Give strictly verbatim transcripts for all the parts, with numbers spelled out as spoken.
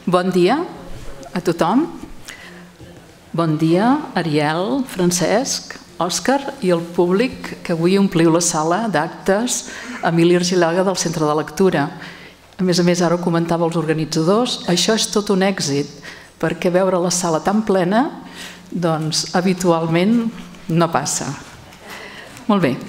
Bon dia a tothom. Bon dia, Ariel, Francesc, Òscar i el públic que avui ompliu la sala d'actes Emili Argilaga del Centre de Lectura. A més a més, ara ho comentava els organitzadors, això és tot un èxit, perquè veure la sala tan plena, doncs, habitualment no passa. Molt bé.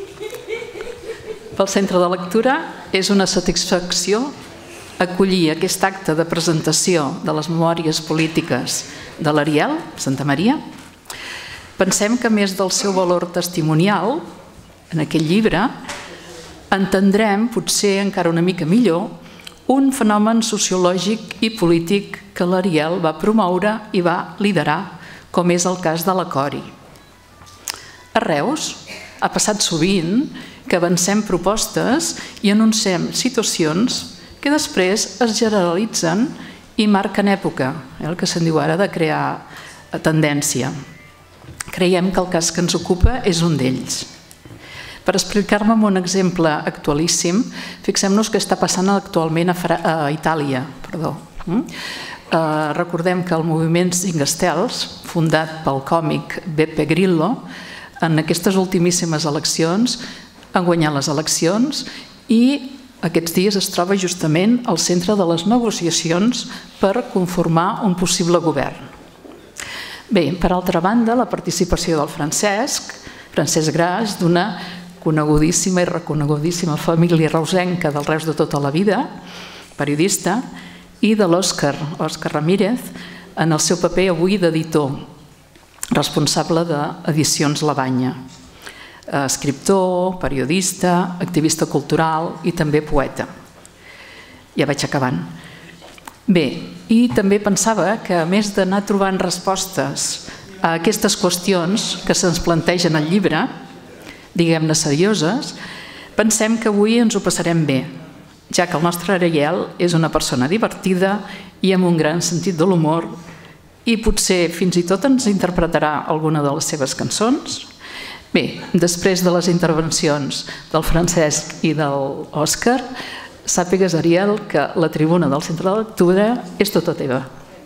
Pel Centre de Lectura és una satisfacció acollir aquest acte de presentació de les memòries polítiques de l'Ariel Santamaria. Pensem que, a més del seu valor testimonial, en aquest llibre, entendrem, potser encara una mica millor, un fenomen sociològic i polític que l'Ariel va promoure i va liderar, com és el cas de la Cori. A Reus ha passat sovint que avancem propostes i anunciem situacions que després es generalitzen i marquen època, el que se'n diu ara de crear tendència. Creiem que el cas que ens ocupa és un d'ells. Per explicar-me amb un exemple actualíssim, fixem-nos què està passant actualment a Itàlia. Recordem que el moviment Cinc Estels, fundat pel còmic Beppe Grillo, en aquestes ultimíssimes eleccions han guanyat les eleccions i aquests dies es troba justament al centre de les negociacions per conformar un possible govern. Bé, per altra banda, la participació del Francesc, Francesc Gras, d'una conegudíssima i reconegudíssima família reusenca del Reus de tota la vida, periodista, i de l'Òscar, Òscar Ramírez, en el seu paper avui d'editor, responsable d'Edicions La Banya. Escriptor, periodista, activista cultural i també poeta. Ja vaig acabant. Bé, i també pensava que, a més d'anar trobant respostes a aquestes qüestions que se'ns plantegen al llibre, diguem-ne serioses, pensem que avui ens ho passarem bé, ja que el nostre Ariel és una persona divertida i amb un gran sentit de l'humor i potser fins i tot ens interpretarà alguna de les seves cançons. Bé, després de les intervencions del Francesc i de l'Òscar, sàpigues, Ariel, que la tribuna del Centre de Lectura és tota teva.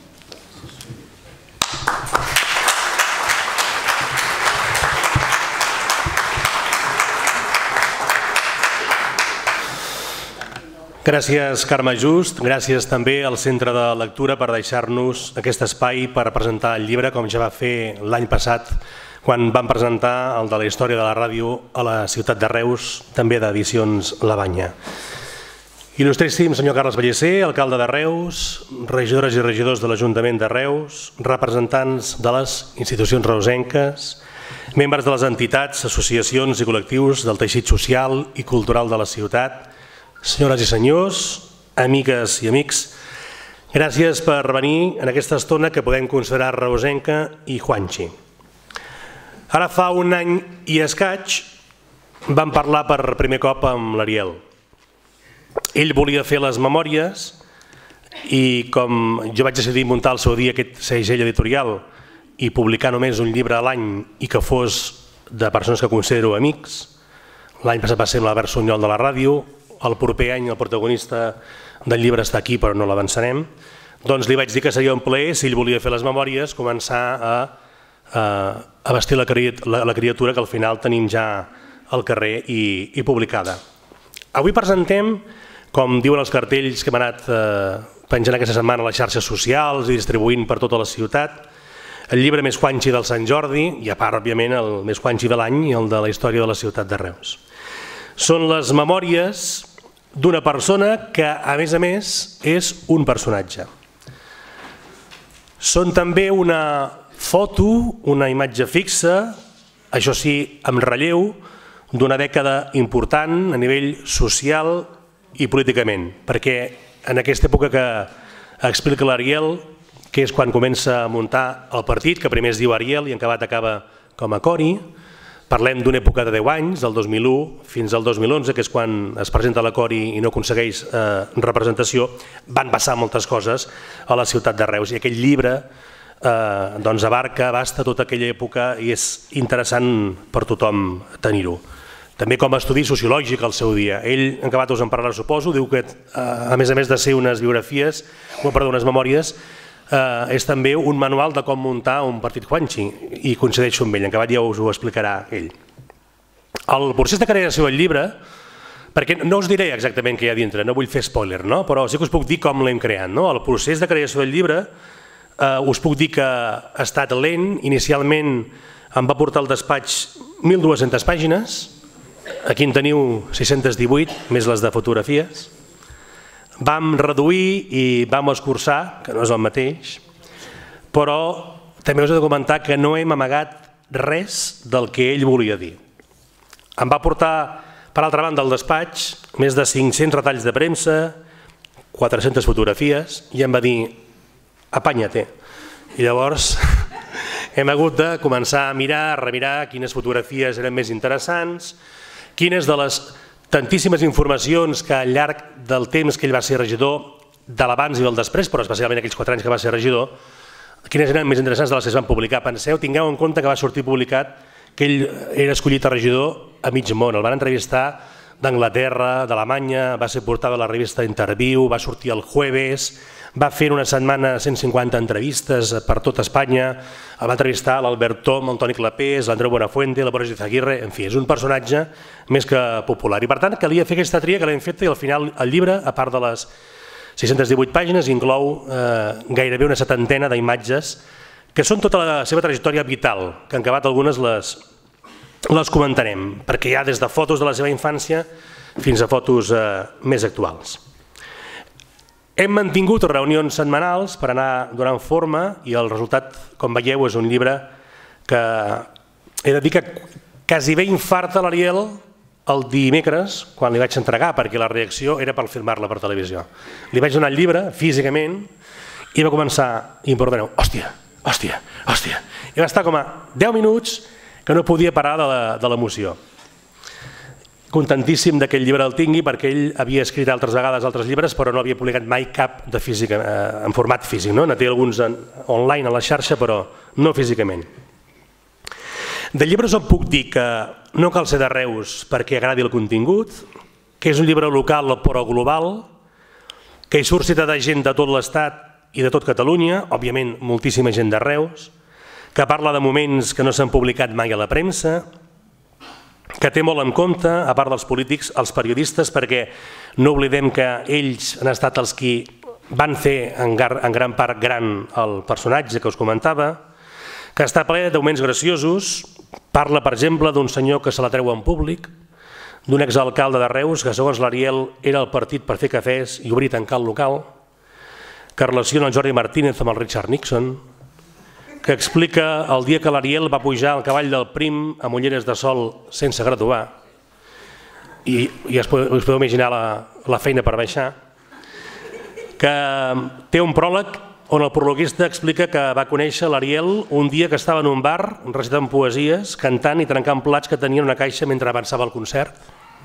Gràcies, Carme Just. Gràcies també al Centre de Lectura per deixar-nos aquest espai per presentar el llibre, com ja va fer l'any passat, quan vam presentar el de la història de la ràdio a la ciutat de Reus, també d'Edicions La Banya. Il·lustríssim senyor Carles Pellicer, alcalde de Reus, regidores i regidors de l'Ajuntament de Reus, representants de les institucions reusenques, membres de les entitats, associacions i col·lectius del teixit social i cultural de la ciutat, senyores i senyors, amigues i amics, gràcies per venir en aquesta estona que podem considerar reusenca i Juanchi. Ara fa un any i escaig vam parlar per primer cop amb l'Ariel. Ell volia fer les memòries i com jo vaig decidir muntar al seu dia aquest segell editorial i publicar només un llibre a l'any i que fos de persones que considero amics, l'any passat va ser l'Albert Sunyol de la ràdio, el proper any el protagonista del llibre està aquí però no l'avançarem, doncs li vaig dir que seria un plaer, si ell volia fer les memòries, començar a a vestir la criatura que al final tenim ja al carrer i publicada. Avui presentem, com diuen els cartells que hem anat penjant aquesta setmana a les xarxes socials i distribuint per tota la ciutat, el llibre més Juanchi del Sant Jordi i a part, òbviament, el més Juanchi de l'any i el de la història de la ciutat de Reus. Són les memòries d'una persona que, a més a més, és un personatge. Són també una foto, una imatge fixa, això sí, amb relleu, d'una dècada important a nivell social i políticament, perquè en aquesta època que explica l'Ariel, que és quan comença a muntar el partit, que primer es diu Ariel i en acabat acaba com a Cori, parlem d'una època de deu anys, del dos mil u fins al dos mil onze, que és quan es presenta la Cori i no aconsegueix representació, van passar moltes coses a la ciutat de Reus i aquell llibre abarca, abasta tota aquella època i és interessant per tothom tenir-ho. també com a estudi sociològic al seu dia. Ell, en acabat us en parlarà, suposo, diu que a més a més de ser unes biografies, o perdó, unes memòries, és també un manual de com muntar un partit Juanchi, i coincideixo amb ell, en acabat ja us ho explicarà ell. El procés de creació del llibre, perquè no us diré exactament què hi ha dintre, no vull fer spoiler, però sí que us puc dir com l'hem creat. El procés de creació del llibre us puc dir que ha estat lent. Inicialment em va portar al despatx mil dues-centes pàgines, aquí en teniu sis-centes divuit, més les de fotografies. Vam reduir i vam escurçar, que no és el mateix, però també us he de comentar que no hem amagat res del que ell volia dir. Em va portar, per altra banda, al despatx més de cinc-cents retalls de premsa, quatre-centes fotografies, i em va dir, apanya-te. I llavors hem hagut de començar a mirar, a remirar quines fotografies eren més interessants, quines de les tantíssimes informacions que al llarg del temps que ell va ser regidor, de l'abans i del després, però especialment aquells quatre anys que va ser regidor, quines eren més interessants de les que es van publicar. Penseu, tingueu en compte que va sortir publicat que ell era escollit a regidor a mig món. El van entrevistar d'Anglaterra, d'Alemanya, va ser portada a la revista Interview, va sortir el Jueves, va fer una setmana cent cinquanta entrevistes per tot Espanya, el va entrevistar l'Albert Tom, el Toni Clapés, l'Andreu Buenafuente, la Boris Izaguirre, en fi, és un personatge més que popular. I per tant calia fer aquesta tria que l'hem fet i al final el llibre, a part de les sis-centes divuit pàgines, inclou gairebé una setantena d'imatges que són tota la seva trajectòria vital, que en acabat algunes les les comentarem, perquè hi ha des de fotos de la seva infància fins a fotos més actuals. Hem mantingut reunions setmanals per anar donant forma i el resultat, com veieu, és un llibre que he de dir que quasi bé infarta l'Ariel el dimecres quan li vaig entregar, perquè la reacció era per filmar-la per televisió. Li vaig donar el llibre físicament i va començar, i em perdoneu, hòstia, hòstia, hòstia. I va estar com a deu minuts que no podia parar de l'emoció. Contentíssim que aquell llibre el tingui perquè ell havia escrit altres vegades altres llibres però no havia publicat mai cap de físic, en format físic. Ne té alguns online a la xarxa però no físicament. De llibres on puc dir que no cal ser de Reus perquè agradi el contingut, que és un llibre local però global, que hi surt citada gent de tot l'Estat i de tot Catalunya, òbviament moltíssima gent de Reus, que parla de moments que no s'han publicat mai a la premsa, que té molt en compte, a part dels polítics, els periodistes, perquè no oblidem que ells han estat els qui van fer en gran part gran el personatge que us comentava, que està ple d'augments graciosos, parla, per exemple, d'un senyor que se la treu en públic, d'un exalcalde de Reus que, segons l'Ariel, era el partit per fer cafès i obrir i tancar el local, que relaciona el Jordi Martínez amb el Richard Nixon, que explica el dia que l'Ariel va pujar al cavall del Prim amb ulleres de sol sense graduar, i us podeu imaginar la feina per baixar, que té un pròleg on el prologuista explica que va conèixer l'Ariel un dia que estava en un bar recitant poesies, cantant i trencant plats que tenien una caixa mentre avançava el concert,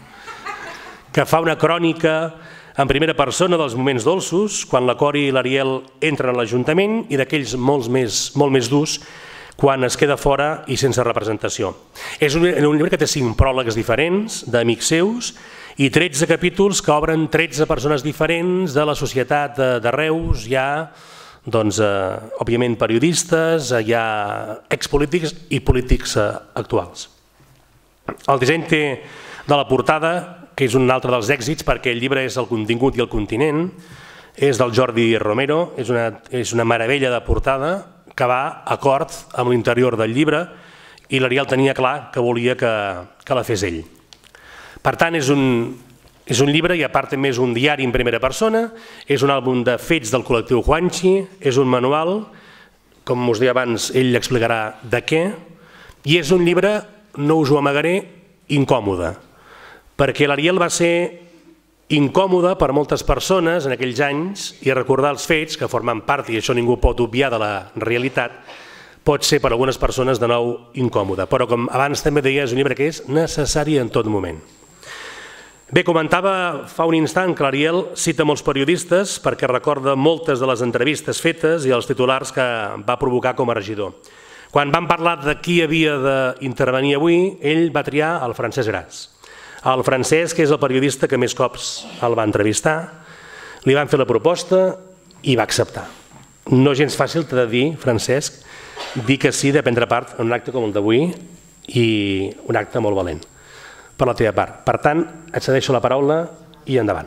que fa una crònica en primera persona dels moments dolços, quan la Cori i l'Ariel entren a l'Ajuntament, i d'aquells molt més durs quan es queda fora i sense representació. És un llibre que té cinc pròlegs diferents d'amics seus i tretze capítols que obren tretze persones diferents de la societat de Reus. Hi ha, doncs, òbviament, periodistes, hi ha expolítics i polítics actuals. El disseny de la portada, que és un altre dels èxits perquè el llibre és el contingut i el continent, és del Jordi Romero, és una meravella de portada que va acord amb l'interior del llibre i l'Ariel tenia clar que volia que la fes ell. Per tant, és un llibre i a part també és un diari en primera persona, és un àlbum de fets del col·lectiu Juanchi, és un manual, com us deia abans, ell explicarà de què, i és un llibre, no us ho amagaré, incòmode, perquè l'Ariel va ser incòmode per moltes persones en aquells anys i recordar els fets que formen part, i això ningú pot obviar de la realitat, pot ser per algunes persones de nou incòmode. Però com abans també deia, és un llibre que és necessari en tot moment. Bé, comentava fa un instant que l'Ariel cita molts periodistes perquè recorda moltes de les entrevistes fetes i els titulars que va provocar com a regidor. Quan van parlar de qui havia d'intervenir avui, ell va triar el Francesc Gras. El Francesc és el periodista que més cops el va entrevistar, li van fer la proposta i va acceptar. No gens fàcil, t'he de dir, Francesc, dir que sí de prendre part en un acte com el d'avui i un acte molt valent per la teva part. Per tant, et cedeixo la paraula i endavant.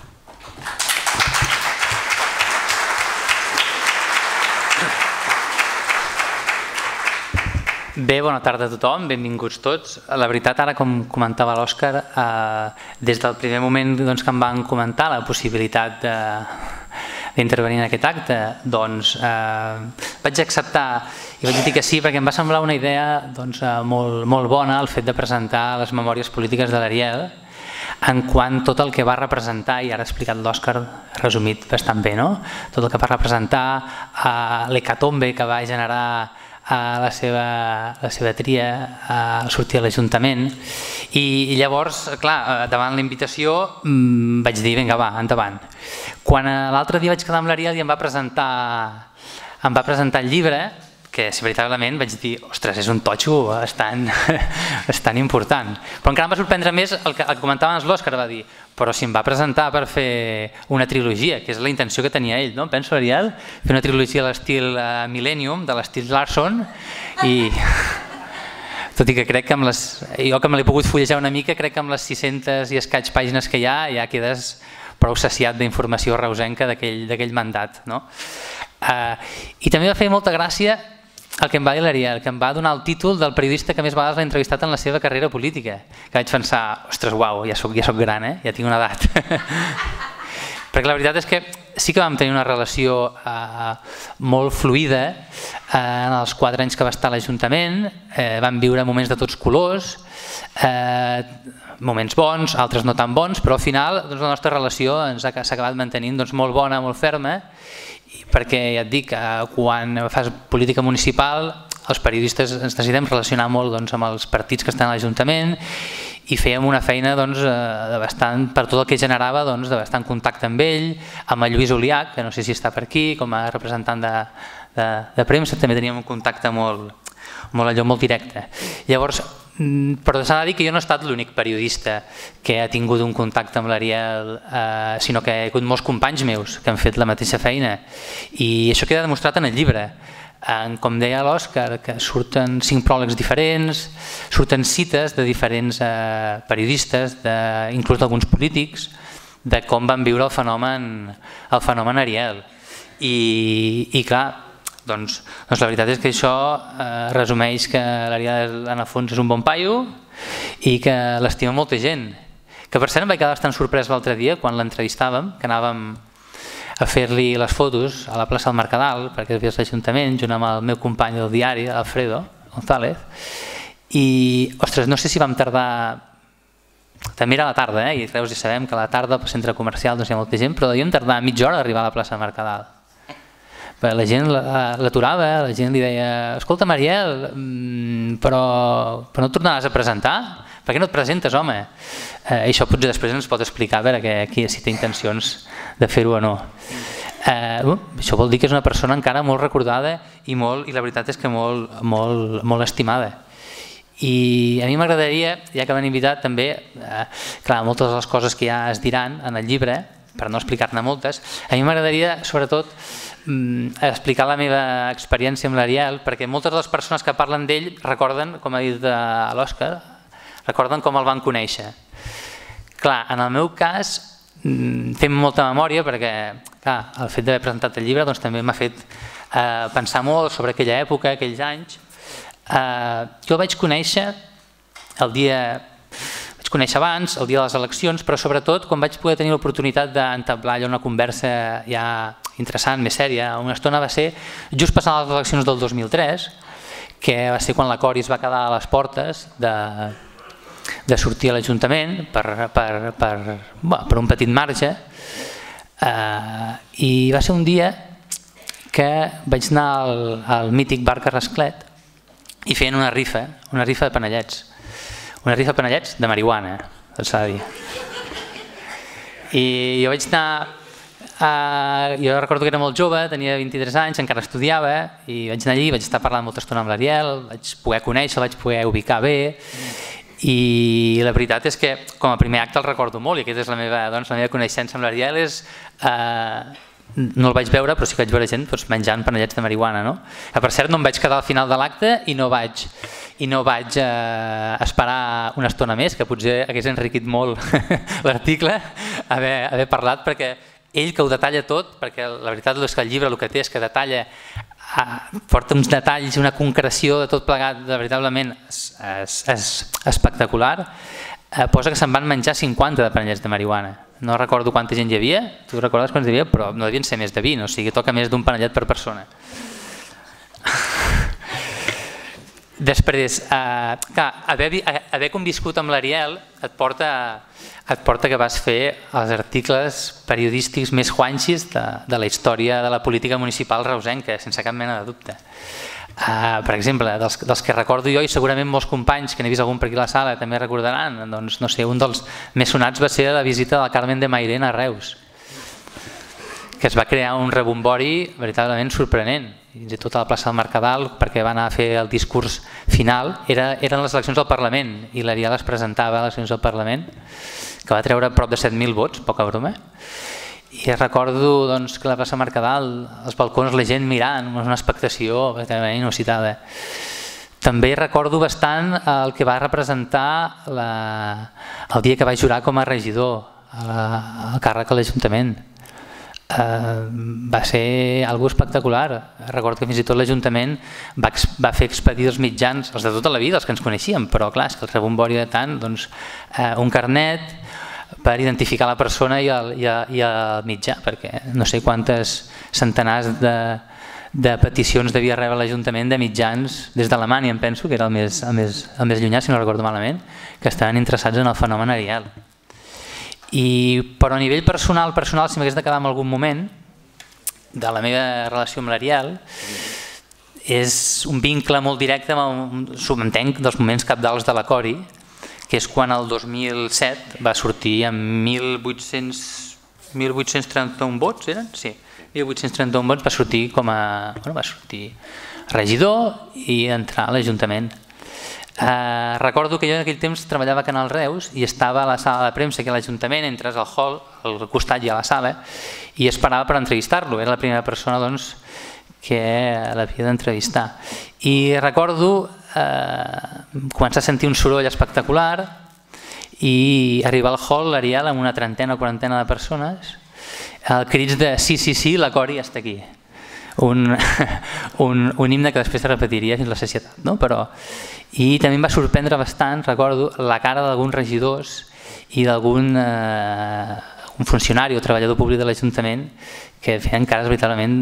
Bé, bona tarda a tothom, benvinguts tots. La veritat, ara, com comentava l'Òscar, des del primer moment que em van comentar la possibilitat d'intervenir en aquest acte, doncs vaig acceptar i vaig dir que sí, perquè em va semblar una idea molt bona el fet de presentar les memòries polítiques de l'Ariel en quant tot el que va representar, i ara ha explicat l'Òscar resumit bastant bé, tot el que va representar l'hecatombe que va generar la seva tria al sortir a l'Ajuntament. I llavors, clar, davant la invitació vaig dir, vinga, va, endavant. Quan l'altre dia vaig quedar amb l'Ariel i em va presentar em va presentar el llibre, que si veritablement vaig dir, ostres, és un totxo bastant important. Però encara em va sorprendre més el que comentava abans l'Òscar, va dir, però si em va presentar per fer una trilogia, que és la intenció que tenia ell, no? Penso, Ariel, fer una trilogia a l'estil Millennium, de l'estil Larson, i tot i que crec que amb les... jo que me l'he pogut fullejar una mica, crec que amb les sis-centes i escaig pàgines que hi ha ja quedes prou saciat d'informació reusenca d'aquell mandat. I també va fer molta gràcia el que em va dir l'Ariel, que em va donar el títol del periodista que més vegades l'ha entrevistat en la seva carrera política, que vaig pensar, ostres, uau, ja soc gran, ja tinc una edat. Perquè la veritat és que sí que vam tenir una relació molt fluida en els quatre anys que va estar a l'Ajuntament, vam viure moments de tots colors, moments bons, altres no tan bons, però al final la nostra relació s'ha acabat mantenint molt bona, molt ferma, perquè ja et dic, quan fas política municipal els periodistes ens necessitem relacionar molt amb els partits que estan a l'Ajuntament i fèiem una feina per tot el que generava de bastant contacte amb ell, amb el Lluís Oliach, que no sé si està per aquí, com a representant de premsa, també teníem un contacte molt directe. Llavors, però s'ha de dir que jo no he estat l'únic periodista que ha tingut un contacte amb l'Ariel, sinó que hi ha hagut molts companys meus que han fet la mateixa feina i això queda demostrat en el llibre. Com deia l'Òscar, que surten cinc pròlegs diferents, surten cites de diferents periodistes, inclús d'alguns polítics, de com van viure el fenomen Ariel. I clar, doncs la veritat és que això resumeix que l'Ariel en el fons és un bon paio i que l'estima molta gent. Que per cert em vaig quedar bastant sorprès l'altre dia quan l'entrevistàvem, que anàvem a fer-li les fotos a la plaça del Mercadal, perquè és l'Ajuntament, junt amb el meu company del diari, Alfredo González, i, ostres, no sé si vam tardar... També era a la tarda, i ja sabem que a la tarda al centre comercial hi ha molta gent, però devíem tardar mitja hora a arribar a la plaça del Mercadal. La gent l'aturava, la gent li deia, escolta, Ariel, però no et tornaràs a presentar? Per què no et presentes, home? I això potser després ens pot explicar a veure si té intencions de fer-ho o no. Això vol dir que és una persona encara molt recordada i la veritat és que molt estimada. I a mi m'agradaria, ja que m'han invitat també, clar, moltes de les coses que ja es diran en el llibre, per no explicar-ne moltes, a mi m'agradaria sobretot explicar la meva experiència amb l'Ariel, perquè moltes de les persones que parlen d'ell recorden, com ha dit l'Òscar, recorden com el van conèixer. Clar, en el meu cas fem molta memòria perquè el fet d'haver presentat el llibre també m'ha fet pensar molt sobre aquella època, aquells anys. Jo el vaig conèixer el dia... vaig conèixer abans, el dia de les eleccions, però sobretot quan vaig poder tenir l'oportunitat d'entablar una conversa ja interessant, més sèria, una estona va ser just passant les eleccions del dos mil tres, que va ser quan la Cori es va quedar a les portes de sortir a l'Ajuntament per un petit marge, i va ser un dia que vaig anar al mític bar Carrasclet i feien una rifa, una rifa de panellets, una rifa de panellets de marihuana, s'ha de dir. I jo vaig anar... Jo recordo que era molt jove, tenia vint-i-tres anys, encara estudiava, i vaig anar allí, vaig estar parlant molta estona amb l'Ariel, vaig poder conèixer, vaig poder ubicar bé, I la veritat és que com a primer acte el recordo molt, i aquesta és la meva, doncs, la meva coneixença amb l'Ariel. És, eh, no el vaig veure, però sí que vaig veure gent doncs, menjant panellets de marihuana. No? Per cert, no em vaig quedar al final de l'acte i no vaig, i no vaig eh, esperar una estona més, que potser hagués enriquit molt l'article, haver, haver parlat, perquè ell que ho detalla tot, perquè la veritat és que el llibre el que té és que detalla, eh, porta uns detalls, una concreció de tot plegat, de veritablement es, es, es, espectacular. Eh, posa que se'n van menjar cinquanta de panellets de marihuana. No recordo quanta gent hi havia, tu recordes quants hi havia, però no devien ser més de vint, o sigui, toca més d'un panellet per persona. Després, eh, clar, haver, haver conviscut amb l'Ariel et porta, et porta que vas fer els articles periodístics més juanxis de, de la història de la política municipal reusenca, sense cap mena de dubte. Uh, per exemple, dels, dels que recordo jo, i segurament molts companys que n'he vist algun per aquí a la sala també recordaran, doncs, no sé, un dels més sonats va ser la visita del Carmen de Mairén a Reus, que es va crear un rebombori veritablement sorprenent, fins i tot a la plaça del Mercadal, perquè va anar a fer el discurs final. Era, eren les eleccions del Parlament i l'Ariel es presentava a les eleccions del Parlament, que va treure prop de set mil vots, poca broma. I recordo doncs, que a la plaça Mercadal, als balcons, la gent mirant, una expectació inusitada. També recordo bastant el que va representar la, el dia que vaig jurar com a regidor al càrrec a l'Ajuntament. Uh, va ser algo espectacular. Recordo que fins i tot l'Ajuntament va, va fer expedir els mitjans, els de tota la vida, els que ens coneixíem, però clar, és que el rebombori de tant, doncs, uh, un carnet per identificar la persona i el, i, el, i el mitjà, perquè no sé quantes centenars de, de peticions devia rebre l'Ajuntament de mitjans des d'Alemanya, em penso, que era el més, el, més, el més llunyà, si no recordo malament, que estaven interessats en el fenomen Ariel. I, però a nivell personal, personal, si m'hagués de quedar en algun moment de la meva relació amb l'Ariel, és un vincle molt directe amb, entenc, dels moments cabdals de la Cori, que és quan el dos mil set va sortir amb mil vuit-cents trenta-un vots, eren? Sí, mil vuit-cents trenta-un vots va sortir com a, bueno, va sortir regidor i entrar a l'Ajuntament. Eh, recordo que jo en aquell temps treballava a Canal Reus i estava a la sala de premsa aquí a l'Ajuntament, entres al hall, al costat i a la sala, i esperava per entrevistar-lo. Era la primera persona doncs, que l'havia d'entrevistar. I recordo eh, començar a sentir un soroll espectacular i arribar al hall, l'Ariel, amb una trentena o quarantena de persones, el crits de sí, sí, sí, la Cori està aquí. Un, un, un himne que després es repetiria fins la sacietat, no? Però, i també em va sorprendre bastant, recordo, la cara d'alguns regidors i d'algun eh, un funcionari o treballador públic de l'Ajuntament que feien cares veritablement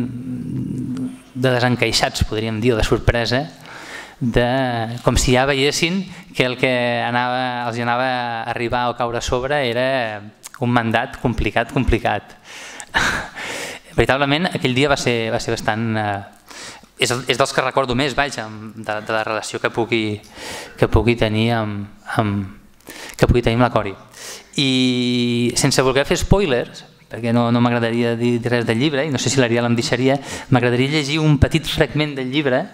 de desencaixats, podríem dir, o de sorpresa, de, com si ja veiessin que el que anava, els anava a arribar o caure a sobre era un mandat complicat, complicat. Veritablement, aquell dia va ser, va ser bastant... Eh, és, és dels que recordo més, vaja, de, de la relació que pugui, que pugui tenir amb, amb, que pugui tenir amb la Cori. I sense voler fer spoilers, perquè no, no m'agradaria dir res del llibre, i no sé si l'Ariel em deixaria, m'agradaria llegir un petit fragment del llibre.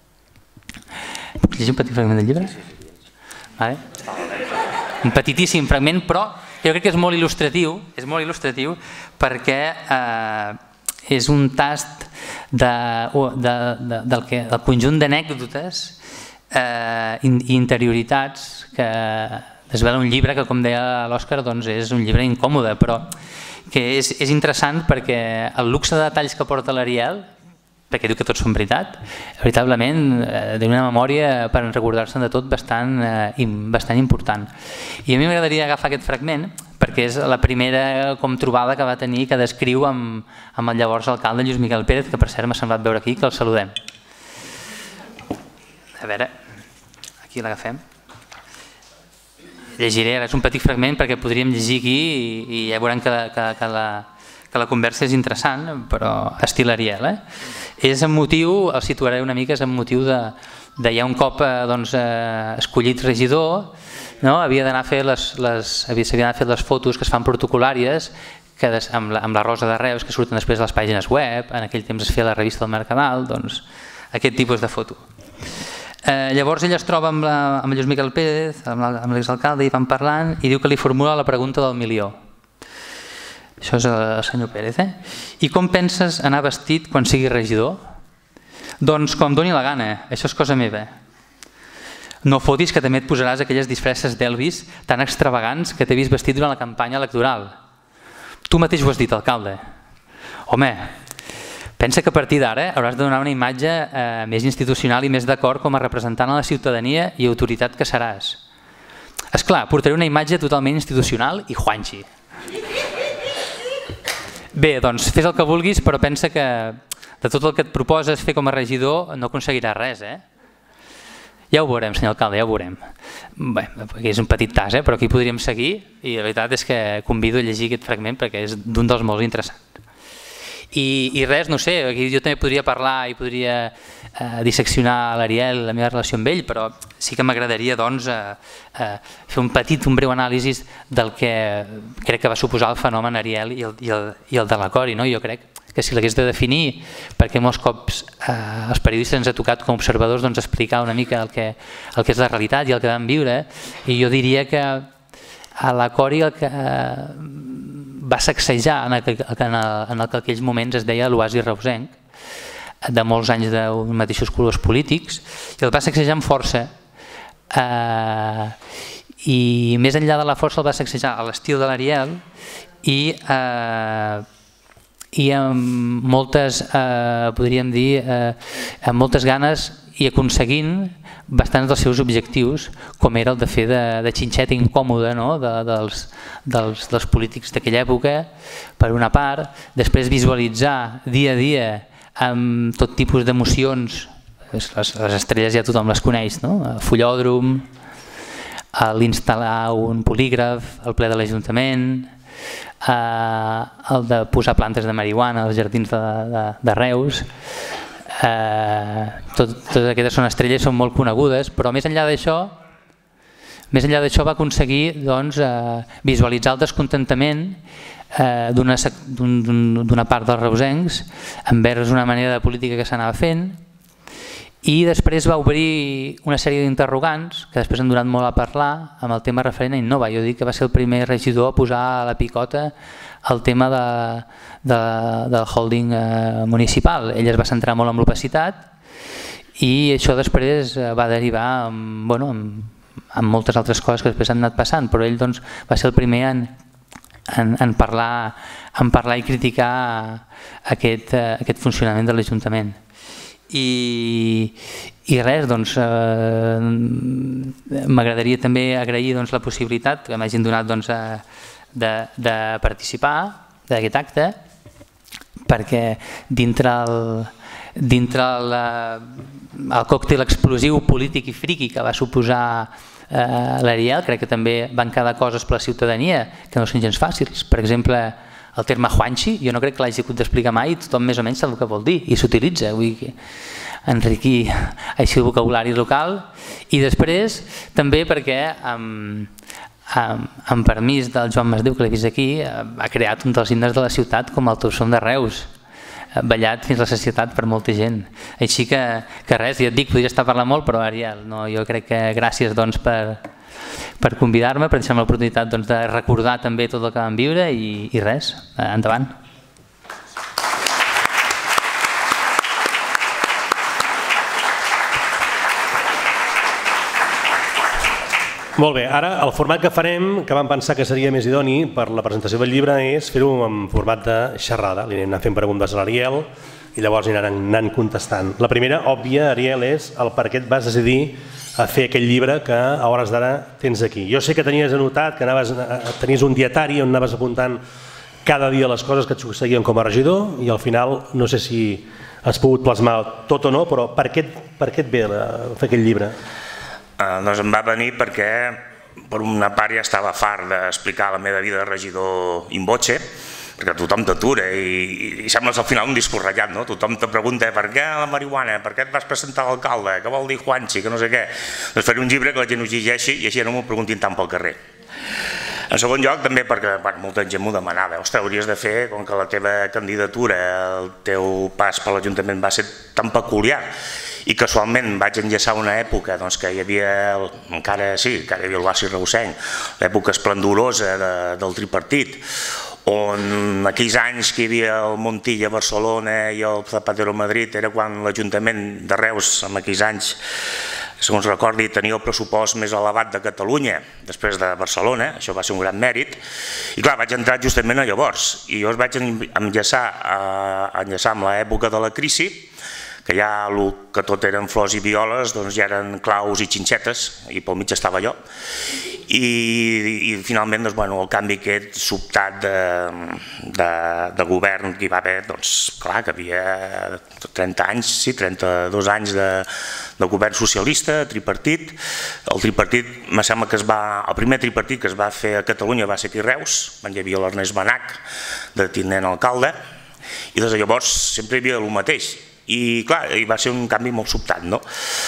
Puc llegir un petit fragment del llibre? Vale. Un petitíssim fragment, però jo crec que és molt il·lustratiu, és molt il·lustratiu perquè eh, és un tast de, de, de, del, que, del conjunt d'anècdotes eh, i interioritats que desvela un llibre que, com deia l'Òscar, doncs és un llibre incòmode, però que és, és interessant perquè el luxe de detalls que porta l'Ariel, perquè diu que tots són veritat, veritablement eh, té una memòria per recordar-se'n de tot bastant, eh, bastant important. I a mi m'agradaria agafar aquest fragment perquè és la primera com trobada que va tenir, que descriu amb, amb el llavors alcalde Lluís Miquel Pérez, que per cert m'ha semblat veure aquí, que el saludem. A veure, aquí l'agafem. Llegiré, és un petit fragment perquè podríem llegir aquí i, i ja veurem que, que, que, la, que la conversa és interessant, però estil Ariel. Eh? És amb motiu, el situaré una mica, és amb motiu de, de ja un cop doncs, eh, escollit regidor, no? havia d'anar a fer les, les, havia, s'havia d'anar a fer les fotos que es fan protocolàries que des, amb, la, amb la Rosa de Reus, que surten després de les pàgines web, en aquell temps es feia la revista del Mercadal, doncs aquest tipus de foto. Llavors ell es troba amb el Lluís Miquel Pérez, amb l'exalcalde, i van parlant i diu que li formula la pregunta del milió. Això és el senyor Pérez. I com penses anar vestit quan siguis regidor? Doncs com doni la gana, això és cosa meva. No fotis que també et posaràs aquelles disfresses d'Elvis tan extravagants que t'he vist vestit durant la campanya electoral. Tu mateix ho has dit, alcalde. Home, pensa que a partir d'ara hauràs de donar una imatge més institucional i més d'acord com a representant a la ciutadania i autoritat que seràs. Esclar, portaré una imatge totalment institucional i Juanchi. Bé, doncs fes el que vulguis, però pensa que de tot el que et proposes fer com a regidor no aconseguiràs res, eh? Ja ho veurem, senyor alcalde, ja ho veurem. Bé, és un petit tas, però aquí podríem seguir i la veritat és que convido a llegir aquest fragment perquè és d'un dels molt interessants. I res, no sé, aquí jo també podria parlar i podria disseccionar l'Ariel, la meva relació amb ell, però sí que m'agradaria fer un petit, un breu anàlisi del que crec que va suposar el fenomen Ariel i el de la Cori. Jo crec que si l'hagués de definir, perquè molts cops els periodistes ens ha tocat com a observadors explicar una mica el que és la realitat i el que vam viure, i jo diria que a la Cori el que va sacsejar en el que en aquells moments es deia l'oasi reusenc, de molts anys d'uns mateixos colors polítics, i el va sacsejar amb força. I més enllà de la força el va sacsejar a l'estil de l'Ariel i i amb moltes, podríem dir, amb moltes ganes i aconseguint bastants dels seus objectius, com era el de fer de xinxeta incòmode dels polítics d'aquella època, per una part, després visualitzar dia a dia amb tot tipus d'emocions, les estrelles ja tothom les coneix, el Fullòdrom, l'instal·lar un polígraf, el ple de l'Ajuntament, el de posar plantes de marihuana als jardins de Reus. Totes aquestes són estrelles, són molt conegudes, però més enllà d'això més enllà d'això va aconseguir visualitzar el descontentament d'una part dels reusencs envers una manera de política que s'anava fent, i després va obrir una sèrie d'interrogants que després han donat molt a parlar amb el tema referent a Innova. Jo dic que va ser el primer regidor a posar a la picota el tema del holding municipal. Ell es va centrar molt en l'opacitat i això després va derivar en moltes altres coses que després han anat passant, però ell va ser el primer en parlar i criticar aquest funcionament de l'Ajuntament. I res, doncs m'agradaria també agrair la possibilitat que m'hagin donat de participar d'aquest acte, perquè dintre el còctel explosiu polític i friqui que va suposar l'Ariel, crec que també van quedar coses per la ciutadania que no són gens fàcils. Per exemple, el terme Juanchi, jo no crec que l'hagi hagut d'explicar mai, tothom més o menys sap el que vol dir i s'utilitza, vull dir, enriquir així el vocabulari local. I després també perquè amb permís del Joan Masdeu, que l'he vist aquí, ha creat un dels himnes de la ciutat com el Teu som de Reus, ballat fins a la sacietat per molta gent. Així que res, ja et dic, podria estar parlant molt, però Ariel, jo crec que gràcies per per convidar-me, per deixar-me l'oportunitat de recordar també tot el que vam viure i res, endavant. Molt bé, ara el format que farem, que vam pensar que seria més idoni per la presentació del llibre, és fer-ho en format de xerrada. Li anem fent preguntes a l'Ariel i llavors aniran anant contestant. La primera, òbvia, Ariel, és el per què et vas decidir a fer aquell llibre que a hores d'ara tens aquí. Jo sé que tenies anotat, que tenies un dietari on anaves apuntant cada dia les coses que et succeïen com a regidor i al final no sé si has pogut plasmar tot o no, però per què et ve fer aquest llibre? Doncs em va venir perquè per una part ja estava fart d'explicar la meva vida de regidor in voce, perquè tothom t'atura i sembles al final un discurs ratllat, no? Tothom te pregunta per què la marihuana, per què et vas presentar a l'alcalde, què vol dir Juanchi, que no sé què. Doncs faré un llibre que la gent ho llegeixi i així no m'ho preguntin tant pel carrer. En segon lloc, també perquè molta gent m'ho demanava, ostres, hauries de fer, com que la teva candidatura, el teu pas per l'Ajuntament va ser tan peculiar i casualment vaig enllaçar una època que hi havia, encara sí, encara hi havia l'oasi reusenc, l'època esplendorosa del tripartit, on aquells anys que hi havia el Montilla a Barcelona i el Zapatero a Madrid era quan l'Ajuntament de Reus, en aquells anys, segons recordi, tenia el pressupost més elevat de Catalunya després de Barcelona, això va ser un gran mèrit, i clar, vaig entrar justament a llavors, i jo es vaig enllaçar, enllaçar amb l'època de la crisi, que ja el que tot eren flors i violes ja eren claus i xinxetes, i pel mig estava jo, i finalment el canvi aquest sobtat de govern que hi va haver, doncs clar, que havia trenta anys, sí, trenta-dos anys de govern socialista, tripartit. El tripartit, me sembla que es va, el primer tripartit que es va fer a Catalunya va ser aquí a Reus, quan hi havia l'Ernest Benach, de tinent alcalde, i des de llavors sempre hi havia el mateix. I clar, va ser un canvi molt sobtat, no?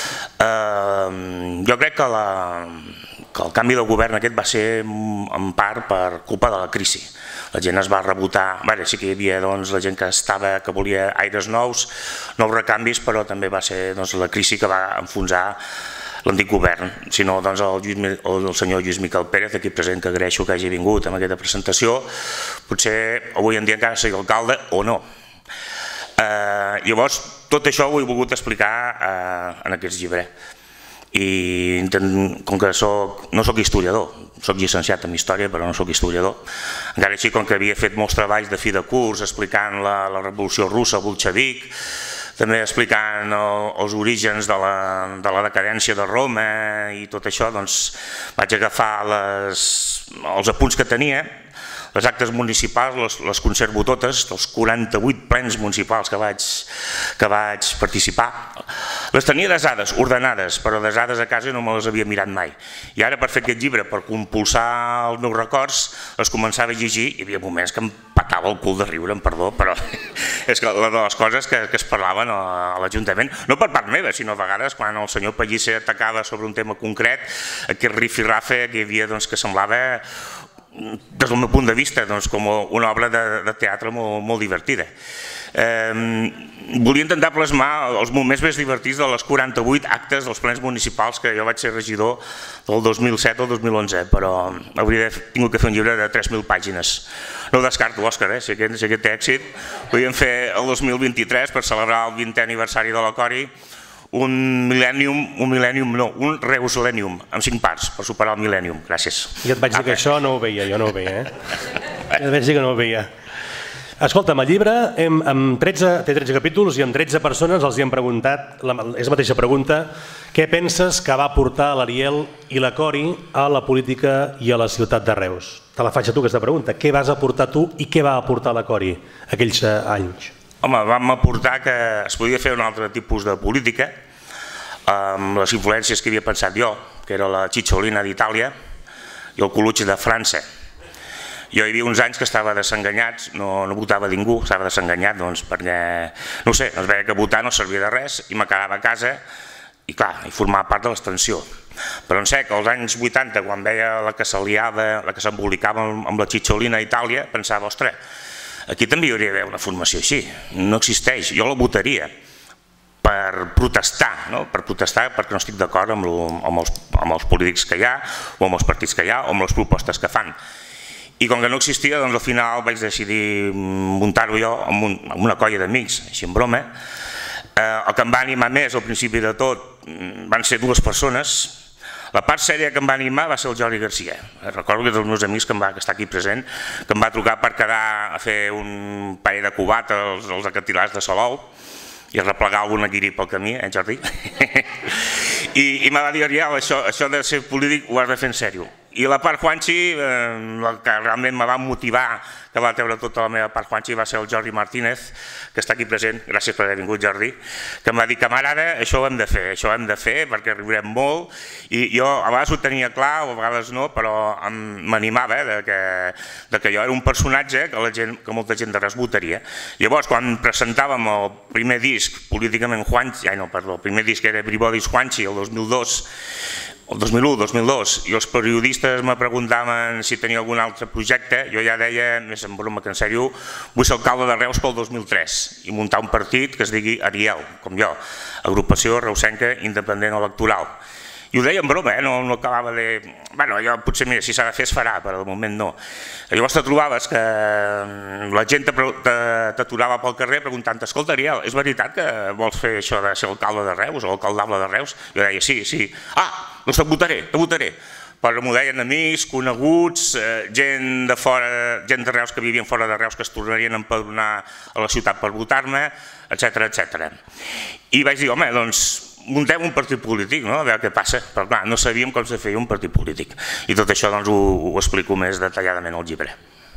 Jo crec que el canvi del govern aquest va ser en part per culpa de la crisi. La gent es va rebotar, sí que hi havia la gent que estava, que volia aires nous, nous recanvis, però també va ser la crisi que va enfonsar l'antic govern. Si no, el senyor Lluís Miquel Pérez, aquí present, que agraeixo que hagi vingut amb aquesta presentació, potser avui en dia encara sigui alcalde o no. Llavors, tot això ho he volgut explicar en aquest llibre. I com que no soc historiador, soc llicenciat en història però no soc historiador, encara així com que havia fet molts treballs de fi de curs explicant la revolució russa bolxevic, també explicant els orígens de la decadència de Roma i tot això, doncs vaig agafar els apunts que tenia, les actes municipals, les conservo totes, dels quaranta-vuit plens municipals que vaig participar. Les tenia desades, ordenades, però desades a casa no me les havia mirat mai. I ara per fer aquest llibre, per compulsar els meus records, les començava a llegir i hi havia moments que em patava el cul de riure, em perdó, però és que de les coses que es parlaven a l'Ajuntament, no per part meva, sinó a vegades quan el senyor Pellicer atacava sobre un tema concret, aquest rifirrafe que hi havia que semblava, des del meu punt de vista, com una obra de teatre molt divertida. Volia intentar plasmar els moments més divertits de les quaranta-vuit actes dels plens municipals que jo vaig ser regidor del dos mil set al dos mil onze, però hauria tingut que fer un llibre de tres mil pàgines. No ho descarto, Òscar, si aquest té èxit. Podríem fer el dos mil vint-i-tres per celebrar el vintè aniversari de la Cori un mil·lènium, un mil·lènium no, un Reuslènium, amb cinc parts, per superar el mil·lènium. Gràcies. I et vaig dir que això no ho veia, jo no ho veia, eh? Et vaig dir que no ho veia. Escolta'm, el llibre té tretze capítols i amb tretze persones els hi hem preguntat, és la mateixa pregunta, què penses que va portar l'Ariel i la Cori a la política i a la ciutat de Reus? Te la faig a tu aquesta pregunta. Què vas aportar tu i què va aportar la Cori aquells anys? Home, vam aportar que es podia fer un altre tipus de política amb les influències que havia pensat jo, que era la Cicciolina d'Itàlia i el Colucci de França. Jo hi havia uns anys que estava desenganyat, no votava ningú, estava desenganyat perquè, no sé, es veia que votar no servia de res i me quedava a casa i clar, i formava part de l'extensió. Però en sé que als anys vuitanta, quan veia la que s'aliava, la que s'embolicava amb la Cicciolina a Itàlia, pensava, ostres, aquí també hi hauria d'haver una formació així, no existeix, jo la votaria per protestar, per protestar perquè no estic d'acord amb els polítics que hi ha, o amb els partits que hi ha, o amb les propostes que fan. I com que no existia, doncs al final vaig decidir muntar-ho jo amb una colla d'amics, així en broma. El que em va animar més al principi de tot van ser dues persones. La part sèria que em va animar va ser el Jordi Garcia. Recordo que és dels meus amics que està aquí present, que em va trucar per quedar a fer un parell de cubat als acantilats de Salou i replegar alguna guiri pel camí, eh Jordi? I me va dir, Ariel, això de ser polític ho has de fer en sèrio. I la part Juanchi, el que realment me va motivar, que va treure tota la meva part Juanchi, va ser el Jordi Martínez, que està aquí present, gràcies per haver vingut Jordi, que em va dir, camarada, això ho hem de fer, això ho hem de fer perquè riurem molt, i jo a vegades ho tenia clar, o a vegades no, però m'animava que jo era un personatge que molta gent de res votaria. Llavors, quan presentàvem el primer disc políticament Juanchi, ai no, perdó, el primer disc era Everybody's Juanchi, el dos mil dos, el dos mil u, dos mil dos, i els periodistes me preguntaven si tenia algun altre projecte, jo ja deia, més en broma que en sèrio, vull ser alcalde de Reus pel dos mil tres i muntar un partit que es digui Ariel, com jo, Agrupació Reusenca Independent Electoral. I ho deia en broma, no acabava de... Bueno, allò potser, mira, si s'ha de fer es farà, però de moment no. Llavors te trobaves que la gent t'aturava pel carrer preguntant, escolta, Ariel, és veritat que vols fer això de ser alcalde de Reus o alcaldable de Reus? Jo deia, sí, sí. Ah, doncs te votaré, te votaré. Però m'ho deien amics, coneguts, gent de fora, gent de Reus que vivien fora de Reus que es tornarien a empadronar a la ciutat per votar-me, etcètera, etcètera. I vaig dir, home, doncs muntem un partit polític, a veure què passa, però clar, no sabíem com se feia un partit polític. I tot això ho explico més detalladament al llibre.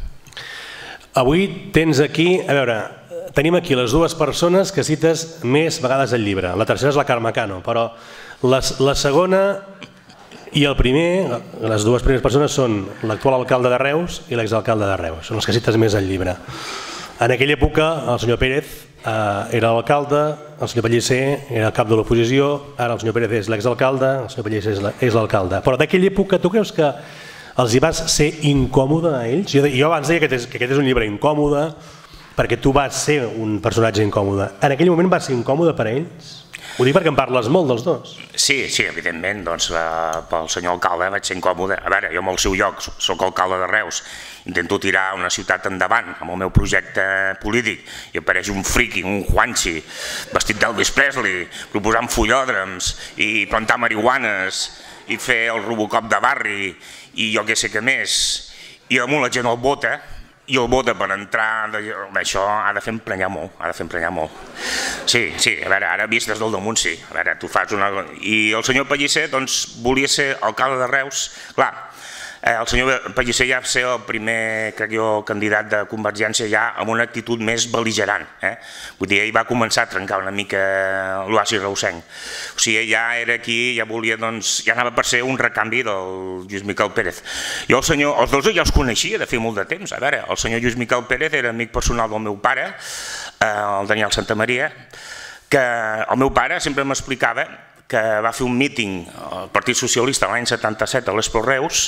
Avui tens aquí, a veure, tenim aquí les dues persones que cites més vegades al llibre. La tercera és la Carme Cano, però la segona i el primer, les dues primeres persones són l'actual alcalde de Reus i l'exalcalde de Reus, són els que cites més al llibre. En aquella època el senyor Pérez era l'alcalde, el senyor Pellicer era el cap de l'oposició, ara el senyor Pérez és l'exalcalde, el senyor Pellicer és l'alcalde. Però d'aquella època tu creus que els hi vas ser incòmode a ells? Jo abans deia que aquest és un llibre incòmode perquè tu vas ser un personatge incòmode. En aquell moment va ser incòmode per a ells? Ho dic perquè em parles molt dels dos. Sí, sí, evidentment, doncs pel senyor alcalde vaig ser incòmode. A veure, jo amb el seu lloc, soc alcalde de Reus, intento tirar una ciutat endavant amb el meu projecte polític i apareix un friqui, un Juanchi, vestit d'Elvis Presley, proposant follòdroms i plantar marihuanes i fer el Robocop de barri i jo què sé què més, i damunt la gent el vota, i el vota per entrar, això ha de fer emprenyar molt, ha de fer emprenyar molt. Sí, sí, a veure, ara vist des del damunt sí, a veure, tu fas una... I el senyor Pellicer, doncs, volia ser alcalde de Reus, clar, el senyor Pellicer ja va ser el primer, crec jo, candidat de Convergència ja amb una actitud més bel·ligerant. Vull dir, ell va començar a trencar una mica l'oasi reusenc. O sigui, ell ja era aquí, ja volia, doncs, ja anava per ser un recanvi del Lluís Miquel Pérez. Jo el senyor, els dos ja els coneixia de fer molt de temps. A veure, el senyor Lluís Miquel Pérez era amic personal del meu pare, el Daniel Santamaria, que el meu pare sempre m'explicava que va fer un míting al Partit Socialista l'any setanta-set a l'Espro Reus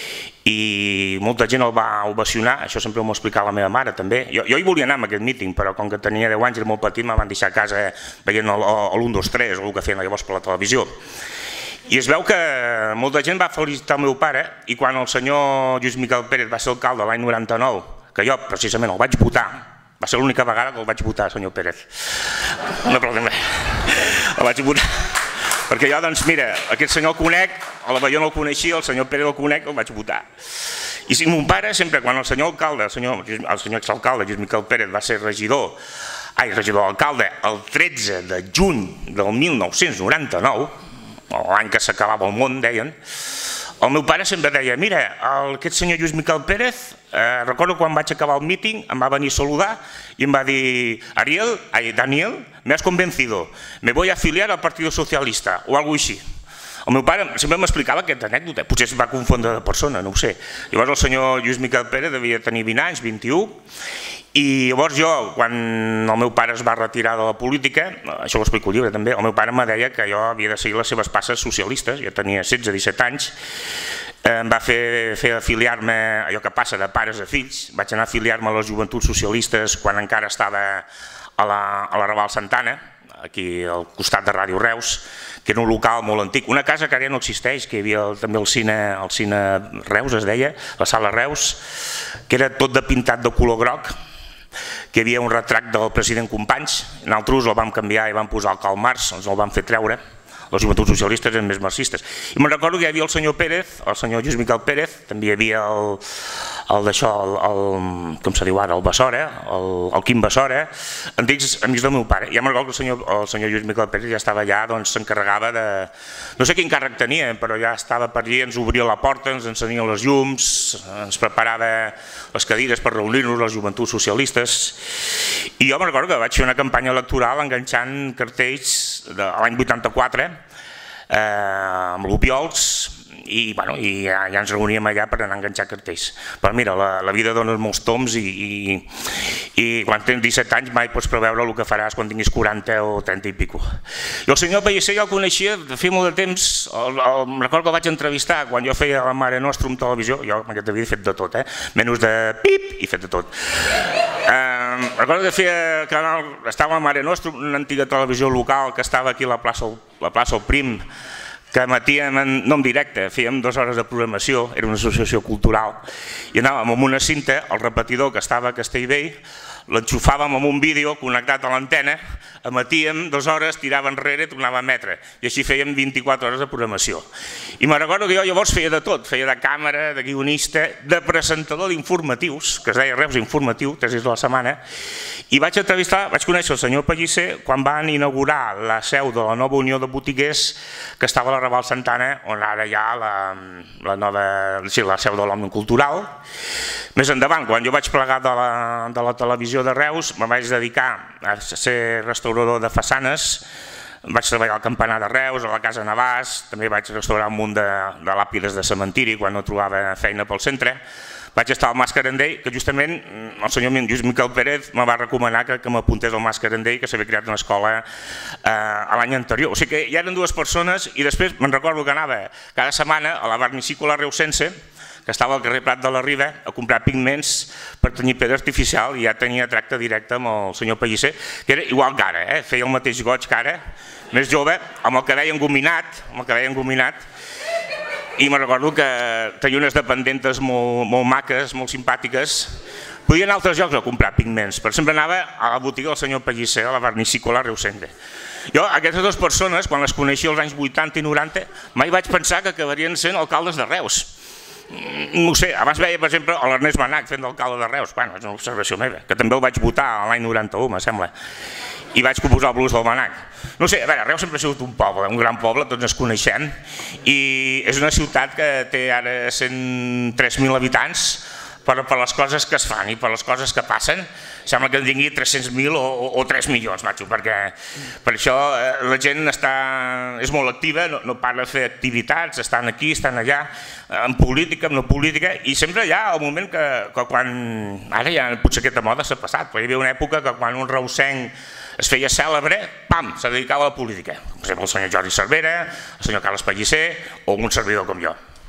i molta gent el va ovacionar, això sempre m'ho explicava la meva mare també. Jo hi volia anar amb aquest míting, però com que tenia deu anys i era molt petit me van deixar a casa veient l'u dos tres o el que feien llavors per la televisió. I es veu que molta gent va felicitar el meu pare i quan el senyor Lluís Miquel Pérez va ser alcalde l'any noranta-nou, que jo precisament el vaig votar, va ser l'única vegada que el vaig votar, senyor Pérez. No, però també el vaig votar. Perquè jo, doncs, mira, aquest senyor el conec, jo no el coneixia, el senyor Pérez el conec, el vaig votar. I si mon pare, sempre, quan el senyor alcalde, el senyor exalcalde, Lluís Miquel Pérez, va ser regidor, ai, regidor alcalde, el tretze de juny del mil nou-cents noranta-nou, l'any que s'acabava el món, deien, el meu pare sempre deia, mira, aquest senyor Lluís Miquel Pérez, recordo quan vaig acabar el míting, em va venir a saludar i em va dir, Ariel, ai, Daniel, me has convencido, me voy a afiliar al Partido Socialista, o alguna cosa així. El meu pare sempre m'explicava aquesta anècdota, potser es va confondre de persona, no ho sé. Llavors el senyor Lluís Miquel Pérez devia tenir vint anys, vint-i-u, i llavors jo, quan el meu pare es va retirar de la política, això ho explico al llibre també, el meu pare me deia que jo havia de seguir les seves passes socialistes, jo tenia setze o disset anys, em va fer afiliar-me, allò que passa de pares a fills, vaig anar a afiliar-me a les joventuts socialistes quan encara estava a la Raval Santana, aquí al costat de Ràdio Reus, que era un local molt antic, una casa que ara no existeix, que hi havia també el cine, el cine Reus es deia, la sala Reus, que era tot de pintat de color groc, que hi havia un retract del president Companys, nosaltres el vam canviar i vam posar el Karl Marx, ens el vam fer treure, les joventuts socialistes eren més marxistes. I me'n recordo que hi havia el senyor Pérez, el senyor Lluís Miquel Pérez, també hi havia el d'això, com se diu ara, el Bassora, el Quim Bassora, antics amics del meu pare. Ja me'n recordo que el senyor Lluís Miquel Pérez ja estava allà, doncs s'encarregava de... No sé quin càrrec tenia, però ja estava per allà, ens obria la porta, ens encenia les llums, ens preparava les cadires per reunir-nos, les joventuts socialistes. I jo me'n recordo que vaig fer una campanya electoral enganxant cartells de l'any vuitanta-quatre, amb l'Ubiols, i ja ens reuníem allà per anar a enganxar cartells. Però mira, la vida dona molts tombs i quan tens disset anys mai pots preveure el que faràs quan tinguis quaranta o trenta i pico. I el senyor Pellicer jo el coneixia de fer molt de temps, em recordo que el vaig entrevistar quan jo feia la Mare Nostrum televisió, jo en aquesta vida he fet de tot, menys de pip i he fet de tot. Recordo que feia canal, estava a la Mare Nostrum, una antiga televisió local que estava aquí a la plaça El Prim, que emetíem, no en directe, fèiem dues hores de programació, era una associació cultural, i anàvem amb una cinta, el repetidor que estava a Castellvell, l'enxufàvem amb un vídeo connectat a l'antena, emetíem dues hores, tirava enrere i tornava a emetre, i així fèiem vint-i-quatre hores de programació. I me'n recordo que jo llavors feia de tot, feia de càmera, de guionista, de presentador d'informatius, que es deia Reus Informatiu, tres dies a la setmana, i vaig entrevistar, vaig conèixer el senyor Pellicer quan van inaugurar la seu de la nova Unió de Botiguers que estava a la Raval Santana, on ara hi ha la nova, sí, la seu de l'Òmnium Cultural. Més endavant, quan jo vaig plegar de la televisió de Reus, me vaig dedicar a ser restaurador de façanes, vaig treballar al Campanar de Reus, a la Casa Navàs, també vaig restaurar un munt de làpides de cementiri quan no trobava feina pel centre. Vaig estar al Mas Carandell, que justament el senyor Lluís Miquel Pérez me va recomanar que m'apuntés al Mas Carandell, que s'havia creat una escola l'any anterior. O sigui que hi eren dues persones i després me'n recordo que anava cada setmana a la Vernicícola Reusense, que estava al carrer Prat de la Riba, a comprar pigments per tenyir pedra artificial i ja tenia tracte directe amb el senyor Pellicer, que era igual que ara, feia el mateix goig que ara, més jove, amb el cabell engominat, amb el cabell engominat, i me'n recordo que tenia unes dependentes molt maques, molt simpàtiques. Podia anar a altres llocs a comprar pigments, però sempre anava a la botiga del senyor Pellicer, a la Vernicícola Reusense. Jo, aquestes dues persones, quan les coneixia als anys vuitanta i noranta, mai vaig pensar que acabarien sent alcaldes de Reus. No ho sé, abans veia, per exemple, l'Ernest Benach fent d'alcalde de Reus, bueno, és una observació meva, que també el vaig votar l'any noranta-u, me sembla, i vaig composar el blues del Benach. No sé, a veure, Reus sempre ha sigut un poble, un gran poble, tots ens coneixem, i és una ciutat que té ara cent tres mil habitants, per les coses que es fan i per les coses que passen, sembla que en tingui tres-cents mil o tres milions, macho, perquè per això la gent és molt activa, no para de fer activitats, estan aquí, estan allà, en política, en no política, i sempre hi ha el moment que quan... Ara ja potser aquesta moda s'ha passat, però hi havia una època que quan un reusenc es feia cèlebre, pam, se dedicava a la política. Per exemple, el senyor Jordi Cervera, el senyor Carles Pellicer o un servidor com jo.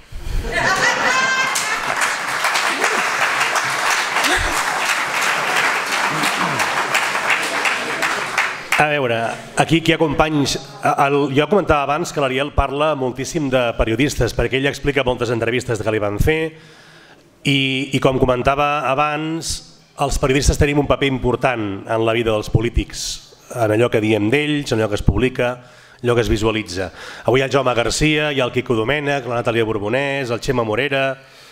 A veure, aquí hi ha companys... Jo comentava abans que l'Ariel parla moltíssim de periodistes, perquè ell explica moltes entrevistes que li van fer i com comentava abans, els periodistes tenim un paper important en la vida dels polítics, en allò que diem d'ells, en allò que es publica, allò que es visualitza. Avui hi ha el Jaume Garcia, hi ha el Quico Domènech, la Natàlia Borbonès, el Xema Morera,